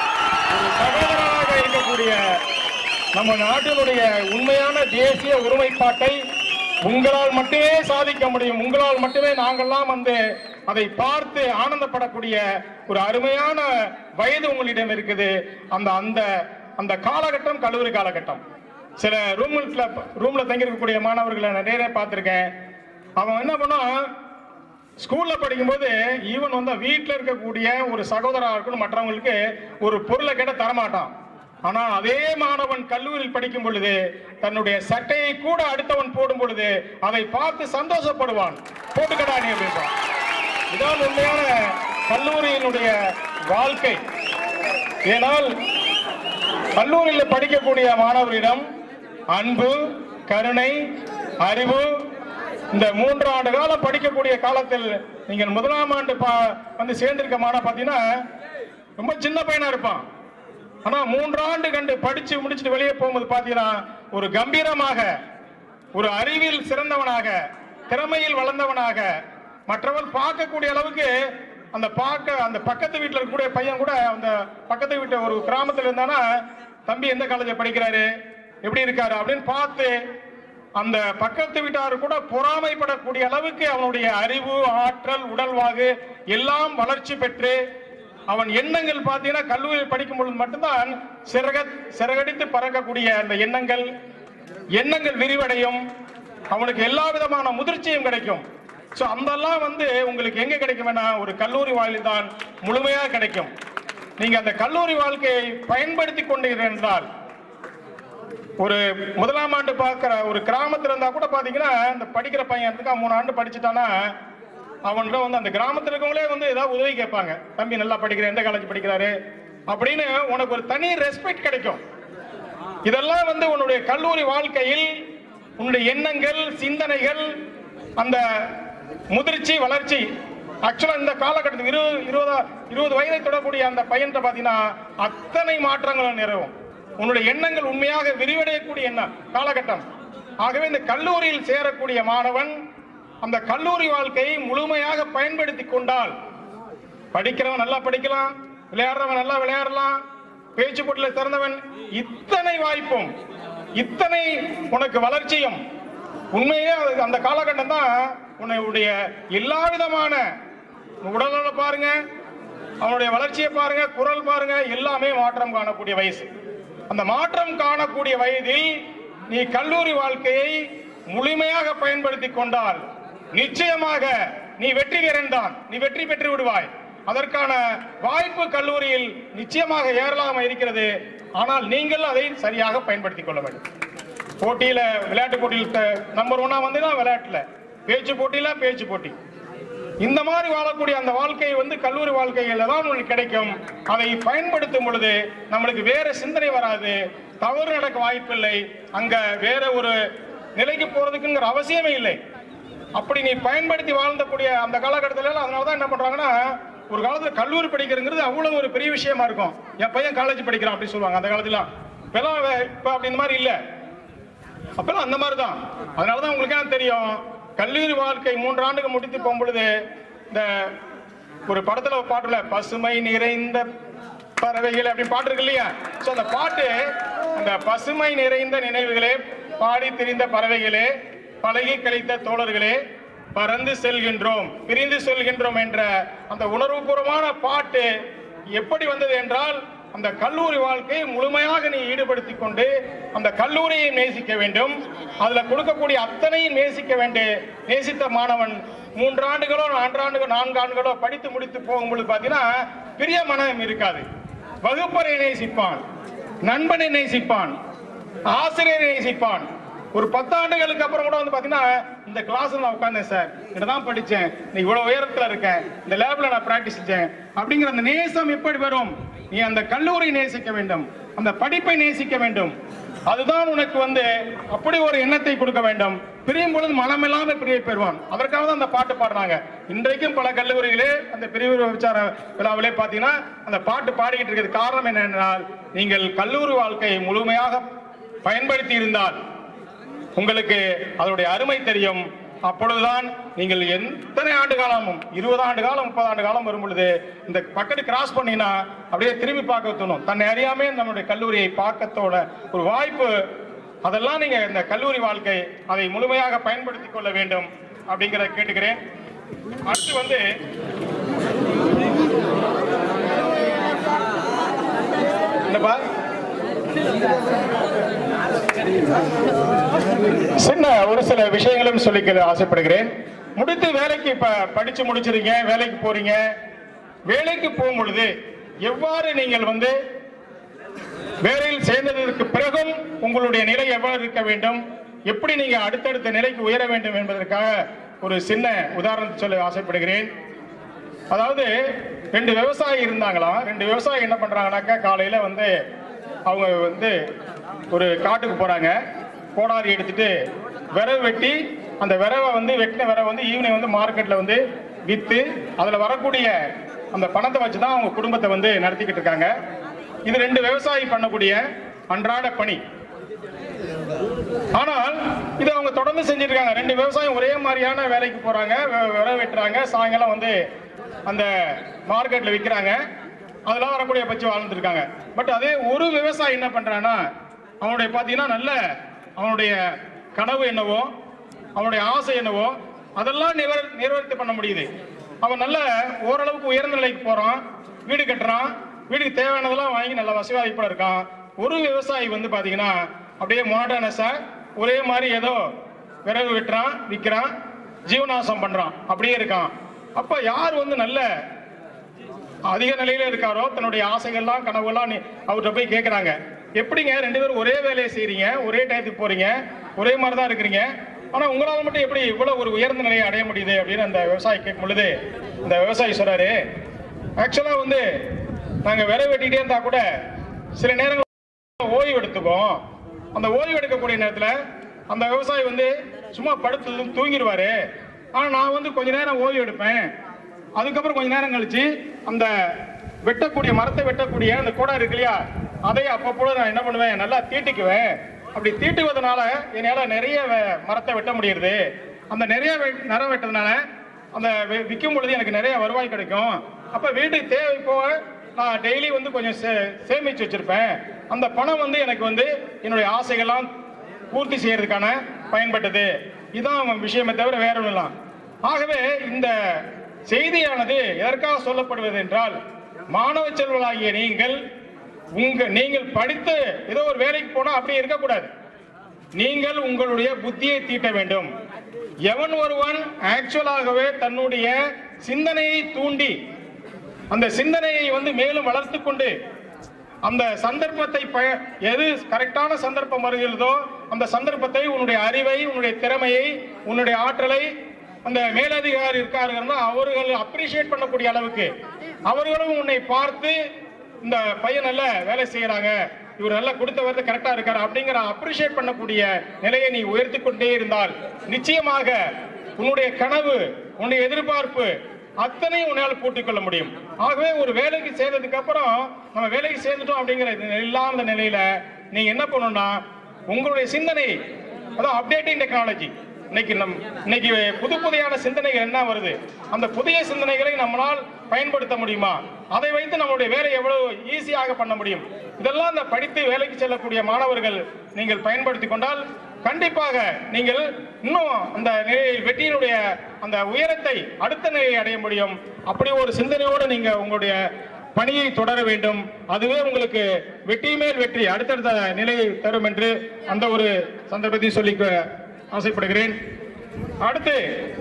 சகோதராக இருக்கக்கூடிய நம்ம நாட்டினுடைய உண்மையான தேசிய ஒருமைப்பாட்டை உங்களால் மட்டுமே சாதிக்க முடியும். உங்களால் மட்டுமே நாங்கள்லாம் வந்து அதை பார்த்து ஆனந்தப்படக்கூடிய ஒரு அருமையான வயது உங்களிடம் இருக்குது. அந்த அந்த அந்த காலகட்டம் கல்லூரி காலகட்டம். சில ரூம்ல ரூம்ல தங்கி இருக்கக்கூடிய மாணவர்களை நிறைய பார்த்திருக்கேன். அவன் என்ன பண்ணா, ஸ்கூல்ல படிக்கும்போது ஈவன் வந்து வீட்டில் இருக்கக்கூடிய ஒரு சகோதரா இருக்கணும் மற்றவங்களுக்கு ஒரு பொருளை கேட்ட தரமாட்டான். ஆனா அதே மாணவன் கல்லூரியில் படிக்கும் பொழுது தன்னுடைய சட்டையை கூட அடுத்தவன் போடும் பொழுது அதை பார்த்து சந்தோஷப்படுவான். போட்டுக்கடா நீ அப்படின்றான். இதான் உண்மையான கல்லூரியினுடைய வாழ்க்கை. ஏனால் கல்லூரியில் படிக்கக்கூடிய மாணவரிடம் அன்பு, கருணை, அறிவு, இந்த மூன்று ஆண்டு காலம் படிக்கக்கூடிய காலத்தில் நீங்கள் முதலாம் ஆண்டு வந்து சேர்ந்திருக்க மாணவன் பார்த்தீங்கன்னா ரொம்ப சின்ன பையனா இருப்பான். ஆனா மூன்றாண்டு கண்டு படிச்சு முடிச்சுட்டு வெளியே போகும்போது பாத்தீங்கன்னா ஒரு கம்பீரமாக, ஒரு அறிவில் சிறந்தவனாக, திறமையில் வளர்ந்தவனாக, மற்றவர் பார்க்கக்கூடிய அளவுக்கு அந்த பார்க்க அந்த பக்கத்து வீட்டில் இருக்கக்கூடிய பையன் கூட அந்த பக்கத்து வீட்டு ஒரு கிராமத்தில் இருந்தானா தம்பி எந்த காலேஜ் படிக்கிறாரு, எப்படி இருக்காரு அப்படின்னு பார்த்து அந்த பக்கத்து வீட்டார் கூட பொறாமைப்படக்கூடிய அளவுக்கு அவனுடைய அறிவு, ஆற்றல், உடல்வாகு எல்லாம் வளர்ச்சி பெற்று அவன் எண்ணங்கள் பார்த்தீங்கன்னா கல்லூரியில் படிக்கும் பொழுது மட்டும்தான் சிறக சிறகடித்து பறக்கக்கூடிய அந்த எண்ணங்கள் எண்ணங்கள் விரிவடையும். அவனுக்கு எல்லா விதமான முதிர்ச்சியும் கிடைக்கும். ஸோ அதெல்லாம் வந்து உங்களுக்கு எங்க கிடைக்கும்னா ஒரு கல்லூரி வாழ்வில் தான் முழுமையாக கிடைக்கும். நீங்க அந்த கல்லூரி வாழ்க்கையை பயன்படுத்தி கொண்டீர்கள் என்றால், ஒரு முதலாம் ஆண்டு பார்க்கிற ஒரு கிராமத்தில் இருந்தா கூட பாத்தீங்கன்னா இந்த படிக்கிற பையன் இருக்கா மூணு ஆண்டு படிச்சுட்டானா அவன்கிட்ட வந்து அந்த கிராமத்தில் இருக்கவங்களே வந்து ஏதாவது உதவி கேட்பாங்க. தம்பி நல்லா படிக்கிற, எந்த காலேஜ் படிக்கிறாரு அப்படின்னு உனக்கு ஒரு தனி ரெஸ்பெக்ட் கிடைக்கும். இதெல்லாம் வந்து உன்னுடைய கல்லூரி வாழ்க்கையில் உன்னுடைய எண்ணங்கள், சிந்தனைகள், அந்த முதிர்ச்சி, வளர்ச்சி. ஆக்சுவலா இந்த காலகட்டத்தில் இருபது இருபதா இருபது வயதை தொடரக்கூடிய அந்த பையன் பாத்தீங்கன்னா அத்தனை மாற்றங்களும் நிறைவும். உன்னுடைய எண்ணங்கள் உண்மையாக விரிவடையக்கூடிய எண்ணம் காலகட்டம். ஆகவே இந்த கல்லூரியில் சேரக்கூடிய மாணவன் அந்த கல்லூரி வாழ்க்கையை முழுமையாக பயன்படுத்தி கொண்டால், படிக்கிறவன் நல்லா படிக்கலாம், விளையாடுறவன் நல்லா விளையாடலாம், பேச்சு போட்டியில் சிறந்தவன், இத்தனை வாய்ப்பும் இத்தனை உனக்கு வளர்ச்சியும் உண்மையே அந்த காலகட்டம் தான் உன்னுடைய எல்லா விதமான உடல்நல பாருங்க, அவனுடைய வளர்ச்சியை பாருங்க, குரல் பாருங்க, எல்லாமே மாற்றம் காணக்கூடிய வயசு. அந்த மாற்றம் காணக்கூடிய வயதில் நீ கல்லூரி வாழ்க்கையை முழுமையாக பயன்படுத்தி கொண்டால் நிச்சயமாக நீ வெற்றிகரன் தான். நீ வெற்றி பெற்று விடுவாய். அதற்கான வாய்ப்பு கல்லூரியில் நிச்சயமாக ஏராளமாக இருக்கிறது. ஆனால் நீங்கள் அதை சரியாக பயன்படுத்திக் கொள்ள வேண்டும். போட்டியில, விளையாட்டு போட்டியில் நம்பர் ஒன்னா வந்து விளையாட்டுல, பேச்சு போட்டியில பேச்சு போட்டி, இந்த மாதிரி வாழக்கூடிய அந்த வாழ்க்கை வந்து கல்லூரி வாழ்க்கையில தான் உங்களுக்கு கிடைக்கும். அதை பயன்படுத்தும் பொழுது நம்மளுக்கு வேற சிந்தனை வராது, தவறு நடக்க வாய்ப்பில்லை, அங்க வேற ஒரு நிலைக்கு போறதுக்குங்கிற அவசியமே இல்லை. அப்படி நீ பயன்படுத்தி வாழ்ந்தக்கூடிய அந்த காலகட்டத்தில் அதனாலதான் என்ன பண்றாங்கன்னா, ஒரு காலத்துல கல்லூரி படிக்கிறதுங்கிறது அவ்வளவு ஒரு பெரிய விஷயமா இருக்கும். என் பையன் காலேஜ் படிக்கிறான் அப்படின்னு சொல்லுவாங்க அந்த காலத்துல. இப்பெல்லாம் இப்ப அப்படி இந்த மாதிரி இல்லை, அப்பெல்லாம் அந்த மாதிரி தான். அதனாலதான் உங்களுக்கு என்ன தெரியும், கல்லூரி வாழ்க்கை மூன்று ஆண்டுக்கு முடித்து போகும் பொழுது இந்த ஒரு படத்துல பாட்டுல பசுமை நிறைந்த பறவைகள் அப்படி பாட்டு இருக்கு இல்லையா? சோ அந்த பாட்டு அந்த பசுமை நிறைந்த நினைவுகளே, பாடி திரிந்த பறவைகளே, பழகி கழித்த தோழர்களே, பறந்து செல்கின்றோம், பிரிந்து செல்கின்றோம் என்ற அந்த உணர்வுபூர்வமான பாட்டு எப்படி வந்தது என்றால், அந்த கல்லூரி வாழ்க்கையை முழுமையாக நீ ஈடுபடுத்திக் கொண்டு அந்த கல்லூரியை நேசிக்க வேண்டும். அதுல கொடுக்கக்கூடிய அத்தனையும் நேசிக்க வேண்டும். நேசித்த மாணவன் மூன்று ஆண்டுகளோ நான்காண்டுகளோ நான்கு ஆண்டுகளோ படித்து முடித்து போகும்போது பாத்தீங்கன்னா பெரிய மனம் இருக்காது. வகுப்பறை நேசிப்பான், நண்பனை நேசிப்பான், ஆசிரியரை நேசிப்பான். ஒரு பத்தாண்டுகளுக்கு அப்புறம் கூட வந்து பாத்தீங்கன்னா இந்த கிளாஸ்ல நான் உட்கார்ந்தேன் சார், இதான் படிச்சேன், இவ்வளவு உயரத்துல இருக்கேன், இந்த லேப்ல நான் பிராக்டிஸ் செஞ்சேன் அப்படிங்கிற அந்த நேசம் எப்படி வரும்? நீ அந்த கல்லூரி நேசிக்க வேண்டும், அந்த படிப்பை நேசிக்க வேண்டும். அதுதான் உனக்கு வந்து அப்படி ஒரு எண்ணத்தை கொடுக்க வேண்டும். பிரியும் பொழுது மனம் இல்லாம பிரிய பெறுவான். அதற்காக தான் அந்த பாட்டு பாடுறாங்க. இன்றைக்கும் பல கல்லூரிகளே அந்த பிரிவு விசார விழாவிலே பாத்தீங்கன்னா அந்த பாட்டு பாடிக்கிட்டு இருக்கிறது காரணம் என்னென்றால், நீங்கள் கல்லூரி வாழ்க்கையை முழுமையாக பயன்படுத்தி இருந்தால் உங்களுக்கு அதனுடைய அருமை தெரியும். அப்பொழுதுதான் நீங்கள் எத்தனை ஆண்டு காலமும், இருபது ஆண்டு காலம், முப்பது ஆண்டு காலம் வரும் பொழுது இந்த பக்கத்து கிராஸ் பண்ணீங்கன்னா அப்படியே திரும்பி பார்க்க தோணும். தன்னை அறியாமே நம்முடைய கல்லூரியை பார்க்கத்தோட ஒரு வாய்ப்பு. அதெல்லாம் நீங்க இந்த கல்லூரி வாழ்க்கை அதை முழுமையாக பயன்படுத்திக் கொள்ள வேண்டும் அப்படிங்கிறத கேட்டுக்கிறேன். அடுத்து வந்து என்னப்பா சின்ன ஒரு சில விஷயங்களும் சொல்லிக்க ஆசைப்படுகிறேன். முடித்து வேலைக்கு இப்ப படிச்சு முடிச்சிருக்கீங்க, வேலைக்கு போறீங்க. வேலைக்கு போகும் பொழுது எவ்வாறு நீங்கள் வந்து வேலையில் சேர்ந்ததற்கு பிறகும் உங்களுடைய நிலை எவ்வாறு இருக்க வேண்டும், எப்படி நீங்க அடுத்தடுத்த நிலைக்கு உயர வேண்டும் என்பதற்காக ஒரு சின்ன உதாரணத்தை சொல்ல ஆசைப்படுகிறேன். அதாவது ரெண்டு விவசாயி இருந்தாங்களாம். ரெண்டு விவசாயி என்ன பண்றாங்கன்னாக்கா, காலையில வந்து அவங்க வந்து ஒரு காட்டுக்கு போறாங்க. கோடாரி எடுத்துட்டு விரவு வெட்டி அந்த விரவை வந்து வெட்டின விரவை வந்து ஈவினிங் வந்து மார்க்கெட்ல வந்து வித்து அதுல வரக்கூடிய அந்த பணத்தை வச்சுதான் அவங்க குடும்பத்தை வந்து நடத்திக்கிட்டு இருக்காங்க. இது ரெண்டு விவசாயி பண்ணக்கூடிய அன்றாட பணி. ஆனால் இது அவங்க தொடர்ந்து செஞ்சிருக்காங்க. ரெண்டு விவசாயம் ஒரே மாதிரியான வேலைக்கு போறாங்க, விரவு வெட்டுறாங்க, சாயங்காலம் வந்து அந்த மார்க்கெட்ல விற்கிறாங்க, அதெல்லாம் வரக்கூடிய பட்சி வாழ்ந்துட்டு இருக்காங்க. பட் அதே ஒரு விவசாயி என்ன பண்றான்னா, அவனுடைய பாத்தீங்கன்னா நல்ல அவனுடைய கனவு என்னவோ, அவனுடைய ஆசை என்னவோ அதெல்லாம் நிறைவேற்றி பண்ண முடியுது. அவன் நல்ல ஓரளவுக்கு உயர்ந்த நிலைக்கு போறான், வீடு கட்டுறான், வீட்டுக்கு தேவையானதெல்லாம் வாங்கி நல்ல வசதி வாய்ப்பா இருக்கான். ஒரு விவசாயி வந்து பாத்தீங்கன்னா அப்படியே மோனோட்டனஸா ஒரே மாதிரி ஏதோ விறகு வெட்டுறான், விற்கிறான், ஜீவனாசம் பண்றான், அப்படியே இருக்கான். அப்ப யார் வந்து நல்ல அதிக நிலையில இருக்காரோ, தன்னுடைய ஆசைகள்லாம் கனவுலாம் அவர்கிட்ட போய் கேட்கிறாங்க, எப்படிங்க ரெண்டு பேரும் ஒரே வேலையை செய்றீங்க, ஒரே டயத்துக்கு போறீங்க, ஒரே மாதிரி தான் இருக்கிறீங்க, ஆனா உங்களால மட்டும் எப்படி இவ்வளவு ஒரு உயர்ந்த நிலையை அடைய முடியுது அப்படின்னு அந்த விவசாயி கேட்கும் பொழுது இந்த விவசாயி சொல்றாரு, ஆக்சுவலா வந்து நாங்க விரை வெட்டிட்டே இருந்தா கூட சில நேரங்கள் ஓய்வு எடுத்துக்கோம். அந்த ஓய்வு எடுக்கக்கூடிய நேரத்துல அந்த விவசாயி வந்து சும்மா படுத்து தூங்கிடுவாரு. ஆனா நான் வந்து கொஞ்ச நேரம் ஓய்வு எடுப்பேன். அதுக்கப்புறம் கொஞ்ச நேரம் கழிச்சு அந்த வெட்டக்கூடிய மரத்தை வெட்டக்கூடிய அந்த கோடா இருக்கு இல்லையா, அதை அப்பப்போ நான் என்ன பண்ணுவேன், நல்லா தீட்டிக்குவேன். அப்படி தீட்டுவதனால என்னால நிறைய மரத்தை வெட்ட முடியுது. அந்த நிறைய மரம் வெட்டதுனால அந்த விற்கும் பொழுது எனக்கு நிறைய வருவாய் கிடைக்கும். அப்ப வீட்டுக்கு தேவை போக நான் டெய்லி வந்து கொஞ்சம் சேமிச்சு வச்சிருப்பேன். அந்த பணம் வந்து எனக்கு வந்து என்னுடைய ஆசைகள்லாம் பூர்த்தி செய்யறதுக்கான பயன்பட்டது. இதுதான் விஷயமே தவிர வேற ஒன்றும். ஆகவே இந்த செய்தியானது எதற்காக சொல்லப்படுவது என்றால், மாணவ செல்வர்களாகிய நீங்கள் உங்க நீங்கள் படித்து ஏதோ ஒரு வேலைக்கு போனா அப்படியே இருக்கக்கூடாது. நீங்கள் உங்களுடைய புத்தியை தீட்ட வேண்டும். எவன் ஒருவன் ஆக்சுவலாகவே தன்னுடைய சிந்தனையை தூண்டி அந்த சிந்தனையை வந்து மேலும் வளர்த்து கொண்டு அந்த சந்தர்ப்பத்தை எது கரெக்டான சந்தர்ப்பம் வருகிறதோ அந்த சந்தர்ப்பத்தை, உன்னுடைய அறிவை, உன்னுடைய திறமையை, உன்னுடைய ஆற்றலை அந்த மேலதிகாரி இருக்காருன்னா அவர்கள் அப்ரிஷியேட் பண்ணக்கூடிய அளவுக்கு அவர்களும் உன்னை பார்த்து இந்த பையன் நல்ல வேலை செய்யறாங்க, இவர் நல்லா கொடுத்த வரது கரெக்டா இருக்காரு அப்படிங்கிற அப்ரிஷியேட் பண்ணக்கூடிய நிலையை நீ உயர்த்தி கொண்டே இருந்தால் நிச்சயமாக உன்னுடைய கனவு, உன்னுடைய எதிர்பார்ப்பு அத்தனையும் உன்னால் கூட்டிக் கொள்ள முடியும். ஆகவே ஒரு வேலைக்கு சேர்ந்ததுக்கு அப்புறம் நம்ம வேலைக்கு சேர்ந்துட்டோம் அப்படிங்கிற இல்லாத நிலையில நீங்க என்ன பண்ணணும்னா, உங்களுடைய சிந்தனை, அதாவது அப்டேட்டிங் டெக்னாலஜி, இன்னைக்கு நம் இன்னைக்கு புது புதியான சிந்தனைகள் என்ன வருது, அந்த புதிய சிந்தனைகளை நம்மளால் பயன்படுத்த முடியுமா, அதை வைத்து நம்மளுடைய வேலை எவ்வளவு ஈஸியாக பண்ண முடியும், இதெல்லாம் அந்த படித்து வேலைக்கு செல்லக்கூடிய மாணவர்கள் நீங்கள் பயன்படுத்தி கொண்டால் கண்டிப்பாக நீங்கள் இன்னும் அந்த நிலையில் வெற்றியினுடைய அந்த உயரத்தை அடுத்த நிலையை அடைய முடியும். அப்படி ஒரு சிந்தனையோடு நீங்க உங்களுடைய பணியை தொடர வேண்டும். அதுவே உங்களுக்கு வெற்றி மேல் வெற்றி அடுத்தடுத்த நிலையை தரும் என்று அந்த ஒரு சந்தர்ப்பத்தை சொல்லி ஆசைப்படுகிறேன். அடுத்து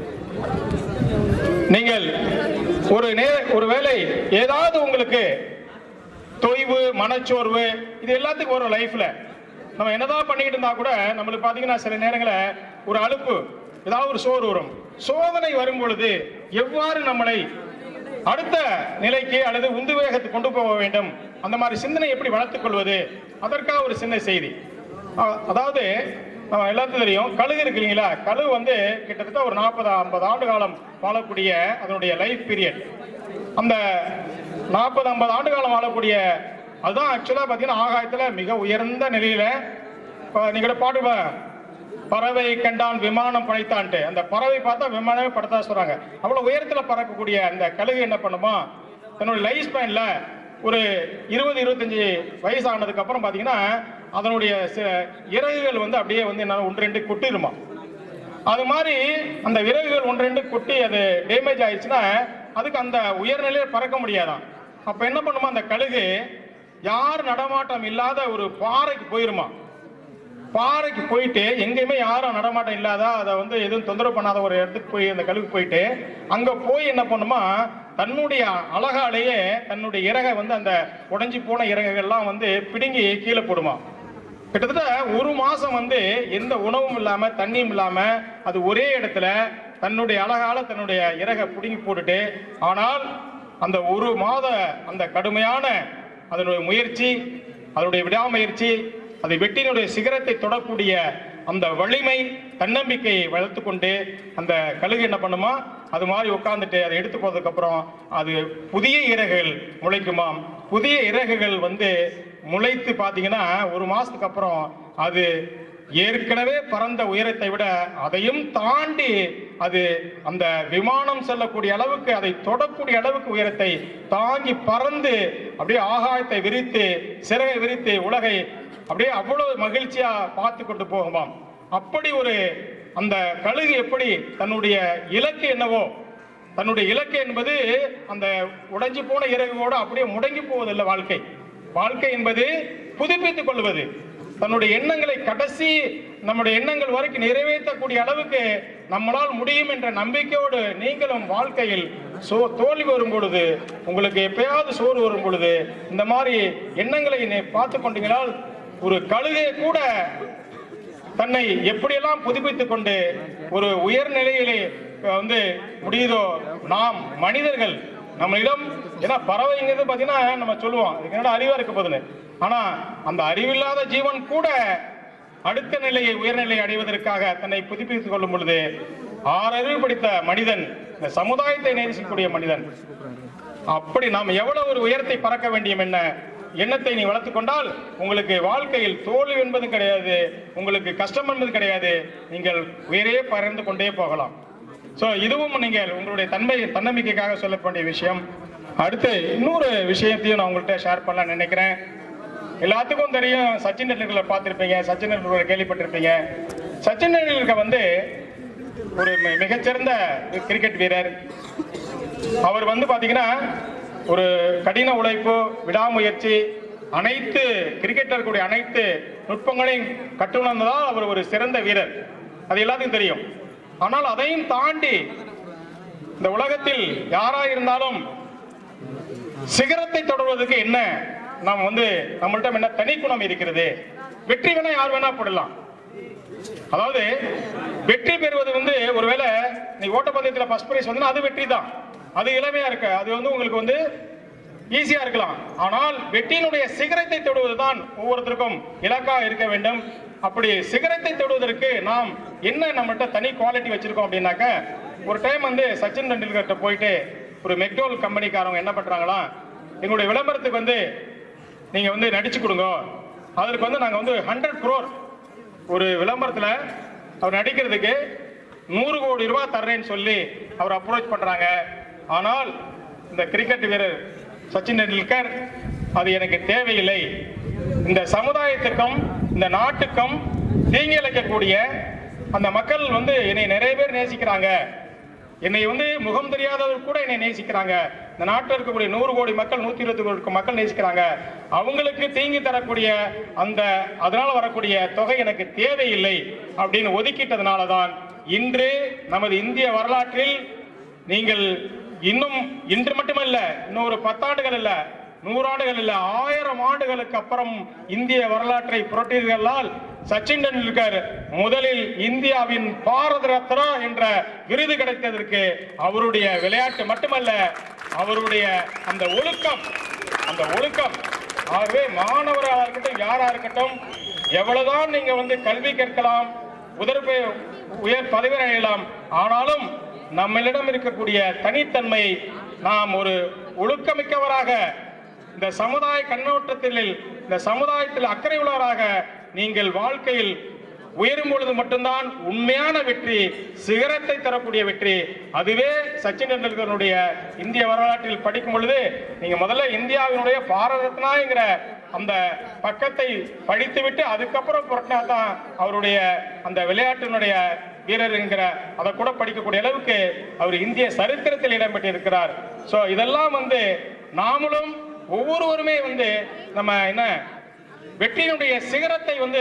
நீங்கள் ஒரு ஒரு வேளை ஏதாவது உங்களுக்கு தொய்வு, மனச்சோர்வு இது எல்லாத்துக்கும் வரும் லைஃப்ல. நம்ம என்னதான் பண்ணிக்கிட்டு இருந்தா கூட நம்மளுக்கு பாத்தீங்கன்னா சில நேரங்களில் ஒரு அலுப்பு, ஏதாவது ஒரு சோறு வரும். சோதனை வரும் பொழுது எவ்வாறு நம்மளை அடுத்த நிலைக்கு அல்லது உந்து வேகத்துக்கு கொண்டு போக வேண்டும், அந்த மாதிரி சிந்தனை எப்படி வளர்த்துக் கொள்வது, அதற்காக ஒரு சின்ன செய்தி. அதாவது எல்லாத்துக்கும் தெரியும், கழுகு இருக்கு இல்லைங்களா, கழுகு வந்து கிட்டத்தட்ட ஒரு நாற்பது ஐம்பது ஆண்டு காலம் வாழக்கூடிய அதனுடைய லைஃப் பீரியட். அந்த நாற்பது ஐம்பது ஆண்டு காலம் வாழக்கூடிய அதுதான் ஆக்சுவலா பாத்தீங்கன்னா ஆகாயத்துல மிக உயர்ந்த நிலையில நீங்க பாட்டு பறவை கண்டான் விமானம் படைத்தான்ட்டு, அந்த பறவை பார்த்தா விமானமே படுத்தா சொல்றாங்க. அவ்வளவு உயரத்துல பறக்கக்கூடிய அந்த கழுகு என்ன பண்ணுமா, தன்னுடைய லைஃப் ஸ்பேன்ல ஒரு இருபது இருபத்தஞ்சு வயசு ஆனதுக்கு அப்புறம் பாத்தீங்கன்னா அதனுடைய இறகுகள் வந்து அப்படியே வந்து என்ன ஒன்று ரெண்டு கொட்டிடுமா. அது மாதிரி அந்த இறகுகள் ஒன்று ரெண்டு கொட்டி அது டேமேஜ் ஆயிடுச்சுன்னா அதுக்கு அந்த உயர்நிலையில பறக்க முடியாதான். அப்ப என்ன பண்ணுமா, அந்த கழுகு யார் நடமாட்டம் இல்லாத ஒரு பாறைக்கு போயிருமா. பாறைக்கு போயிட்டு எங்கேயுமே யாரும் நடமாட்டம் இல்லாத அதை வந்து எதுவும் தொந்தரவு பண்ணாத ஒரு இடத்துக்கு போய் அந்த கழுவுக்கு போயிட்டு அங்க போய் என்ன பண்ணுமா, தன்னுடைய அழகாலேயே தன்னுடைய இறகை வந்து அந்த உடைஞ்சி போன இறகுகள்லாம் வந்து பிடுங்கி கீழே போடுமா. கிட்டத்தட்ட ஒரு மாசம் வந்து எந்த உணவும் இல்லாம தண்ணியும் இல்லாம அது ஒரே இடத்துல தன்னுடைய அழகால தன்னுடைய இறகை பிடுங்கி போட்டுட்டு, ஆனால் அந்த ஒரு மாத அந்த கடுமையான அதனுடைய முயற்சி, அதனுடைய விடாமுயற்சி, அதை வெட்டினுடைய சிகரத்தை தொடக்கூடிய அந்த வலிமை, தன்னம்பிக்கையை வளர்த்து கொண்டு அந்த கழுகு என்ன பண்ணுமா, அது மாதிரி உட்கார்ந்துட்டு அதை எடுத்து போனதுக்கு அப்புறம் அது புதிய இறகுகள் முளைக்குமாம். புதிய இறகுகள் வந்து முளைத்து பார்த்தீங்கன்னா ஒரு மாசத்துக்கு அப்புறம் அது ஏற்கனவே பறந்த உயரத்தை விட அதையும் தாண்டி அது அந்த விமானம் செல்லக்கூடிய அளவுக்கு, அதை தொடக்கூடிய அளவுக்கு உயரத்தை தாங்கி பறந்து அப்படியே ஆகாயத்தை விரித்து சிறகை விரித்து உலகை அப்படியே அவ்வளவு மகிழ்ச்சியா பார்த்து கொண்டு போகுமாம். அப்படி ஒரு அந்த கழுகு எப்படி தன்னுடைய இலக்கு என்னவோ, தன்னுடைய இலக்கு என்பது அந்த உடைஞ்சு போன இறகுவோடு அப்படியே முடங்கி போவதில்லை. வாழ்க்கை வாழ்க்கை என்பது புதுப்பித்துக் கொள்வது, தன்னுடைய எண்ணங்களை கடைசி நம்முடைய எண்ணங்கள் வரைக்கும் நிறைவேற்றக்கூடிய அளவுக்கு நம்மளால் முடியும் என்ற நம்பிக்கையோடு நீங்களும் வாழ்க்கையில் சோ தோல்வி வரும் பொழுது, உங்களுக்கு எப்பயாவது சோறு வரும் பொழுது இந்த மாதிரி எண்ணங்களை பார்த்து கொண்டீங்களால் ஒரு கழுகை கூட தன்னை எப்படியெல்லாம் புதுப்பித்துக் கொண்டு ஒரு உயர்நிலையிலே வந்து முடியுதோ, நாம் மனிதர்கள் நம்மளிடம், ஏன்னா பறவைங்கிறது பார்த்தீங்கன்னா நம்ம சொல்லுவோம் அதுக்கு என்னடா அறிவா இருக்க போதுன்னு, ஆனா அந்த அறிவில்லாத ஜீவன் கூட அடுத்த நிலையை உயர்நிலையை அடைவதற்காக தன்னை புதுப்பித்துக் கொள்ளும் பொழுது, ஆறறிவு படித்த மனிதன், இந்த சமுதாயத்தை நேசிக்கக்கூடிய மனிதன், அப்படி நாம் எவ்வளவு ஒரு உயரத்தை பறக்க வேண்டியும் என்ன எண்ணத்தை நீ வளர்த்துக் கொண்டால் உங்களுக்கு வாழ்க்கையில் தோல்வி என்பது கிடையாது, உங்களுக்கு கஷ்டம் என்பது கிடையாது, நீங்கள் உயரே பறந்து கொண்டே போகலாம். ஸோ இதுவும் நீங்கள் உங்களுடைய தன்மை தன்னம்பிக்கைக்காக சொல்ல வேண்டிய விஷயம். அடுத்து இன்னொரு விஷயத்தையும் நான் உங்கள்கிட்ட ஷேர் பண்ணலாம்னு நினைக்கிறேன். எல்லாத்துக்கும் தெரியும், சச்சின் டெண்டுல்கரை பார்த்துருப்பீங்க, சச்சின் டெண்டுல்கரை கேள்விப்பட்டிருப்பீங்க. சச்சின் டெண்டுல்கர் வந்து ஒரு மிகச்சிறந்த கிரிக்கெட் வீரர். அவர் வந்து பார்த்தீங்கன்னா ஒரு கடின உழைப்பு, விடாமுயற்சி, அனைத்து கிரிக்கெட்டர்களுடைய அனைத்து நுட்பங்களையும் கற்றுணர்ந்ததால் அவர் ஒரு சிறந்த வீரர், அது எல்லாத்துக்கும் தெரியும். ஆனால் அதையும் தாண்டி இந்த உலகத்தில் யாரா இருந்தாலும் சிகரத்தை தொடர்வதற்கு என்ன நாம் வந்து நம்மள்ட்ட என்ன தனி குணம் இருக்கிறது. வெற்றி வேணா யார் வேணா போடலாம். அதாவது வெற்றி பெறுவது வந்து ஒருவேளை நீ ஓட்டப்பந்தயத்தில் ஃபர்ஸ்ட் பிரைஸ் வந்து அது வெற்றி தான், அது இளமையா இருக்கு, அது வந்து உங்களுக்கு வந்து ஈஸியா இருக்கலாம். ஆனால் வெற்றியினுடைய சிகரத்தை தொடுவதுதான் ஒவ்வொருத்தருக்கும் இலக்காக இருக்க வேண்டும். அப்படி சிகரத்தை தொடுவதற்கு நாம் என்ன நம்மகிட்ட தனி குவாலிட்டி வச்சிருக்கோம் அப்படின்னாக்க, ஒரு டைம் வந்து சச்சின் டெண்டுல்கர்கிட்ட போயிட்டு ஒரு மெக்டோல் கம்பெனிக்காரங்க என்ன பண்றாங்களாம், எங்களுடைய விளம்பரத்துக்கு வந்து நீங்க வந்து நடிச்சு கொடுங்க, அதற்கு வந்து நாங்க வந்து ஹண்ட்ரட் குரோர் ஒரு விளம்பரத்துல அவர் நடிக்கிறதுக்கு நூறு கோடி ரூபாய் தர்றேன்னு சொல்லி அவர் அப்ரோச் பண்றாங்க. ஆனால் இந்த கிரிக்கெட் வீரர் சச்சின் டெண்டுல்கர் அது எனக்கு தேவையில்லை, இந்த சமுதாயத்திற்கும் இந்த நாட்டுக்கும் தீங்கி இழைக்கக்கூடிய அந்த மக்கள் வந்து என்னை நிறைய பேர் நேசிக்கிறாங்க, என்னை வந்து முகம் தெரியாதவர் கூட என்னை நேசிக்கிறாங்க, இந்த நாட்டில் இருக்கக்கூடிய நூறு கோடி மக்கள் நூத்தி இருபத்தி கோடி மக்கள் நேசிக்கிறாங்க, அவங்களுக்கு தீங்கி தரக்கூடிய அந்த அதனால வரக்கூடிய தொகை எனக்கு தேவையில்லை அப்படின்னு ஒதுக்கிட்டதுனாலதான் இன்று நமது இந்திய வரலாற்றில் நீங்கள் இன்னும் இன்று மட்டுமல்ல, இன்னொரு பத்தாண்டுகள் இல்ல, நூறாண்டுகள் இல்ல, ஆயிரம் ஆண்டுகளுக்கு அப்புறம் இந்திய வரலாற்றை புரட்டீர்களால் சச்சின் டெண்டுல்கர் முதலில் இந்தியாவின் பாரத ரத்னா என்ற விருது கிடைத்ததற்கு அவருடைய விளையாட்டு மட்டுமல்ல, அவருடைய அந்த ஒழுக்கம், அந்த ஒழுக்கம். ஆகவே மாணவராக இருக்கட்டும், யாரா இருக்கட்டும், எவ்வளவுதான் நீங்க வந்து கல்வி கற்கலாம், உதர்பை உயர் பதவி அடையலாம், ஆனாலும் நம்மளிடம் இருக்கக்கூடிய தனித்தன்மை நாம் ஒரு ஒழுக்கமிக்கவராக இந்த சமுதாய கண்ணோட்டத்தில் இந்த சமுதாயத்தில் அக்கறை உள்ளவராக நீங்கள் வாழ்க்கையில் உயரும் பொழுது மட்டும்தான் உண்மையான வெற்றி, சிகரத்தை தரக்கூடிய வெற்றி. அதுவே சச்சின் டெண்டுல்கருடைய இந்திய வரலாற்றில் படிக்கும் பொழுது நீங்க முதல்ல இந்தியாவினுடைய பாரத ரத்னாங்கிற அந்த பக்கத்தை படித்துவிட்டு அதுக்கப்புறம் புரட்டினா தான் அவருடைய அந்த விளையாட்டினுடைய வீரர் என்கிற அதை கூட படிக்கக்கூடிய அளவுக்கு அவர் இந்திய சரித்திரத்தில் இடம்பெற்றிருக்கிறார். ஸோ இதெல்லாம் வந்து நாமளும் ஒவ்வொருவருமே வந்து நம்ம என்ன வெற்றியினுடைய சிகரத்தை வந்து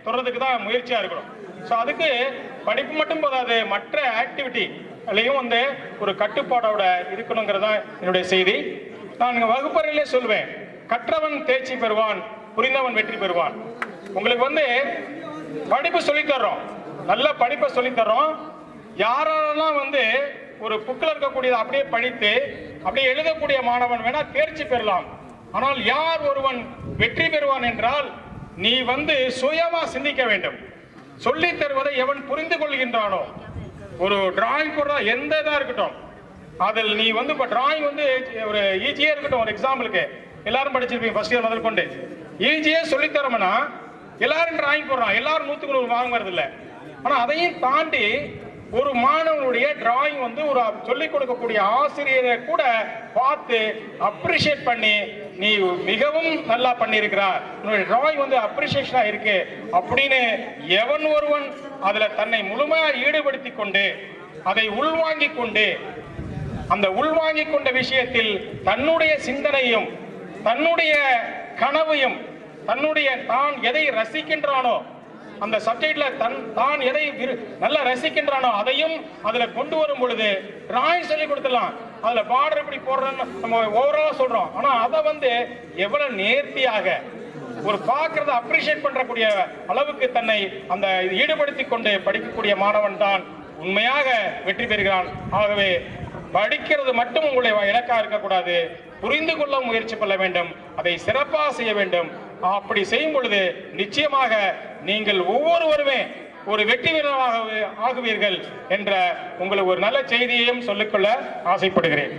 தொடர்றதுக்கு தான் முயற்சியா இருக்கணும். ஸோ அதுக்கு படிப்பு மட்டும் போதாது, மற்ற ஆக்டிவிட்டிலையும் வந்து ஒரு கட்டுப்பாடோட இருக்கணுங்கிறது தான் என்னுடைய செய்தி. நான் வகுப்பறையிலே சொல்வேன், கற்றவன் தேர்ச்சி பெறுவான், புரிந்தவன் வெற்றி பெறுவான். உங்களுக்கு வந்து படிப்பு சொல்லித்தர்றோம், நல்ல படிப்பை சொல்லித்தர்றோம். யாரெல்லாம் வந்து ஒரு புக்கில் இருக்கக்கூடியதை அப்படியே படித்து அப்படியே எழுதக்கூடிய மாணவன் வேணா தேர்ச்சி பெறலாம். ஆனால் யார் ஒருவன் வெற்றி பெறுவான் என்றால், நீ வந்து சுயமா சிந்திக்க வேண்டும். சொல்லி தருவதை எவன் புரிந்து கொள்கின்றானோ, ஒரு டிராயிங் போடுறா எந்த இதா இருக்கட்டும், அதில் நீ வந்து இப்போ டிராயிங் வந்து ஒரு ஈஸியே இருக்கட்டும். ஒரு எக்ஸாம்பிளுக்கு எல்லாரும் படிச்சிருப்பீங்க ஃபர்ஸ்ட் இயர் முதல் கொண்டு, ஈஸியே சொல்லித்தரோம்னா எல்லாரும் டிராயிங் போடுறான், எல்லாரும் நூற்றுக்கு நூறு வாங்குறது இல்லை. ஆனால் அதையும் தாண்டி ஒரு மாணவனுடைய டிராயிங் வந்து ஒரு சொல்லிக் கொடுக்கக்கூடிய ஆசிரியரை கூட பார்த்து அப்ரிஷியேட் பண்ணி, நீ மிகவும் நல்லா பண்ணியிருக்கிறார், உன்னுடைய டிராயிங் வந்து அப்ரிசியேஷனா இருக்கு அப்படின்னு எவன் ஒருவன் அதுல தன்னை முழுமையாக ஈடுபடுத்தி கொண்டு அதை உள்வாங்கி கொண்டு அந்த உள்வாங்கி கொண்ட விஷயத்தில் தன்னுடைய சிந்தனையும் தன்னுடைய கனவையும் தன்னுடைய தான் எதை ரசிக்கின்றானோ அந்த சப்ஜெக்ட்ல தன் தான் எதை நல்லா ரசிக்கின்றானோ அதையும் அதுல கொண்டு வரும் பொழுது டிராயிங் சொல்லி கொடுத்துடலாம். அதுல பார்டர் எப்படி போடுறோன்னு நம்ம ஓவராலா சொல்றோம். ஆனா அதை வந்து எவ்வளவு நேர்த்தியாக ஒரு பார்க்கறத அப்ரிஷியேட் பண்றக்கூடிய அளவுக்கு தன்னை அந்த ஈடுபடுத்தி கொண்டு படிக்கக்கூடிய மாணவன் தான் உண்மையாக வெற்றி பெறுகிறான். ஆகவே படிக்கிறது மட்டும் உங்களுடைய இலக்கா இருக்கக்கூடாது, புரிந்து கொள்ள முயற்சி கொள்ள வேண்டும், அதை சிறப்பாக செய்ய வேண்டும். அப்படி செய்யும் பொழுது நிச்சயமாக நீங்கள் ஒவ்வொருவருமே ஒரு வெற்றி வீரராக ஆகுவீர்கள் என்ற உங்களுக்கு ஒரு நல்ல செய்தியையும் சொல்லிக்கொள்ள ஆசைப்படுகிறேன்.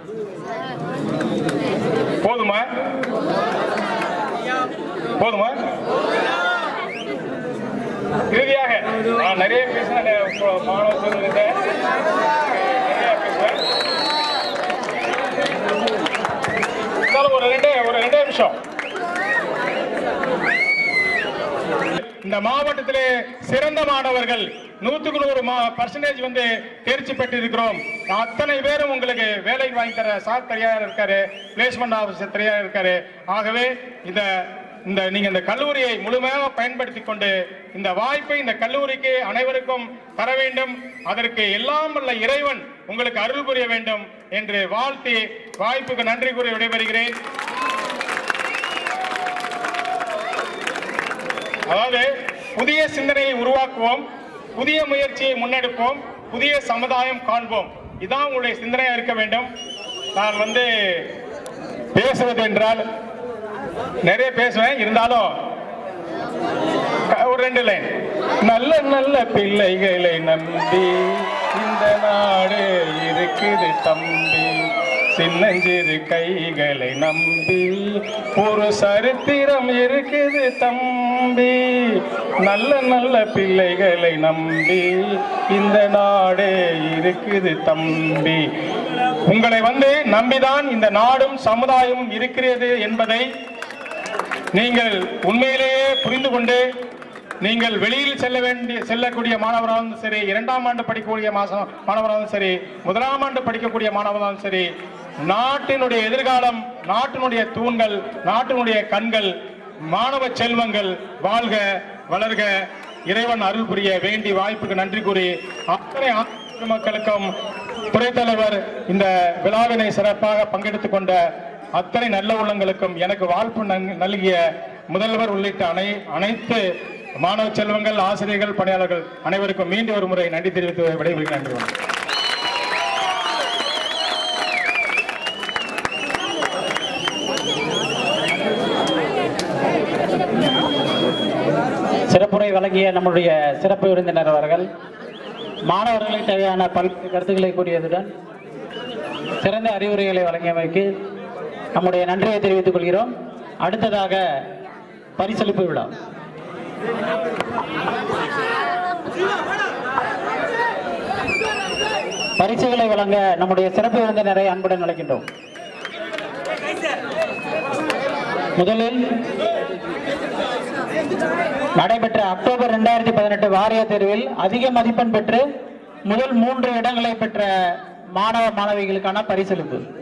போதுமா போதுமா இறுதியாக நான் நிறைய பேசின மாணவர்கள் ஒரு ரெண்டே ஒரு ரெண்டே நிமிஷம். இந்த மாவட்டத்திலே சிறந்த மாணவர்கள் நூற்றுக்கு நூறு பர்சன்டேஜ் வந்து தேர்ச்சி பெற்றிருக்கிறோம். அத்தனை பேரும் உங்களுக்கு வேலை வாங்கி தர சார் தயாரா இருக்காரு, பிளேஸ்மெண்ட் ஆபீசர் தயாரா இருக்காரு. ஆகவே இந்த இந்த நீங்க இந்த கல்லூரியை முழுமையாக பயன்படுத்தி கொண்டு இந்த வாய்ப்பை இந்த கல்லூரிக்கு அனைவருக்கும் தர வேண்டும். அதற்கு எல்லாம் வல்ல இறைவன் உங்களுக்கு அருள் புரிய வேண்டும் என்று வாழ்த்தி வாய்ப்புக்கு நன்றி கூறி விடைபெறுகிறேன். அதாவது புதிய சிந்தனையை உருவாக்குவோம், புதிய முயற்சியை முன்னெடுப்போம், புதிய சமுதாயம் காண்போம். இதான் உங்களுடைய சிந்தனையா இருக்க வேண்டும். நான் வந்து பேசுவது என்றால் நிறைய பேசுவேன், இருந்தாலும் ஒரு ரெண்டு லைன். நல்ல நல்ல பிள்ளைகளை நம்பி இந்த நாடு இருக்குது தம்பி, சின்னஞ்சிறு கைகளை நம்பி ஒரு சரித்திரம் இருக்குது தம்பி. நல்ல நல்ல பிள்ளைகளை நம்பி இந்த நாடே இருக்குது தம்பி. உங்களை வந்து நம்பிதான் இந்த நாடும் சமுதாயமும் இருக்கிறது என்பதை நீங்கள் உண்மையிலேயே புரிந்து கொண்டு நீங்கள் வெளியில் செல்ல வேண்டிய செல்லக்கூடிய மாணவராலும் சரி, இரண்டாம் ஆண்டு படிக்கக்கூடிய மாணவராலும் சரி, முதலாம் ஆண்டு படிக்கக்கூடிய மாணவராலும் சரி, நாட்டினுடைய எதிர்காலம், நாட்டினுடைய தூண்கள், நாட்டினுடைய கண்கள், மாணவ செல்வங்கள் வாழ்க வளர்க. இறைவன் அருள் புரிய வேண்டி வாய்ப்புக்கு நன்றி கூறி அத்தனை மக்களுக்கும் துறை தலைவர் இந்த விழாவினை சிறப்பாக பங்கெடுத்துக் கொண்ட அத்தனை நல்ல உள்ளங்களுக்கும் எனக்கு வாழ்ப்பு நல்கிய முதல்வர் உள்ளிட்ட அனை அனைத்து மாணவ செல்வங்கள், ஆசிரியர்கள், பணியாளர்கள் அனைவருக்கும் மீண்டும் ஒரு முறை நன்றி தெரிவித்து விடைபெறுகிறேன். நன்றி. சிறப்புரை வழங்கிய நம்முடைய சிறப்பு விருந்தினர் அவர்கள் மாணவர்களுக்கு தேவையான பல்வேறு கருத்துக்களை கூறியதுடன் சிறந்த அறிவுரைகளை வழங்கியமைக்கு நம்முடைய நன்றியை தெரிவித்துக் கொள்கிறோம். அடுத்ததாக பரிசளிப்பு விழா. பரிசுகளை வழங்க நம்முடைய சிறப்பு விருந்தினரை அன்புடன் அழைக்கின்றோம். முதலில் நடைபெற்ற அக்டோபர் இரண்டாயிரத்தி பதினெட்டு வாரிய தேர்வில் அதிக மதிப்பெண் பெற்று முதல் மூன்று இடங்களை பெற்ற மாணவ மாணவிகளுக்கான பரிசளிப்பு.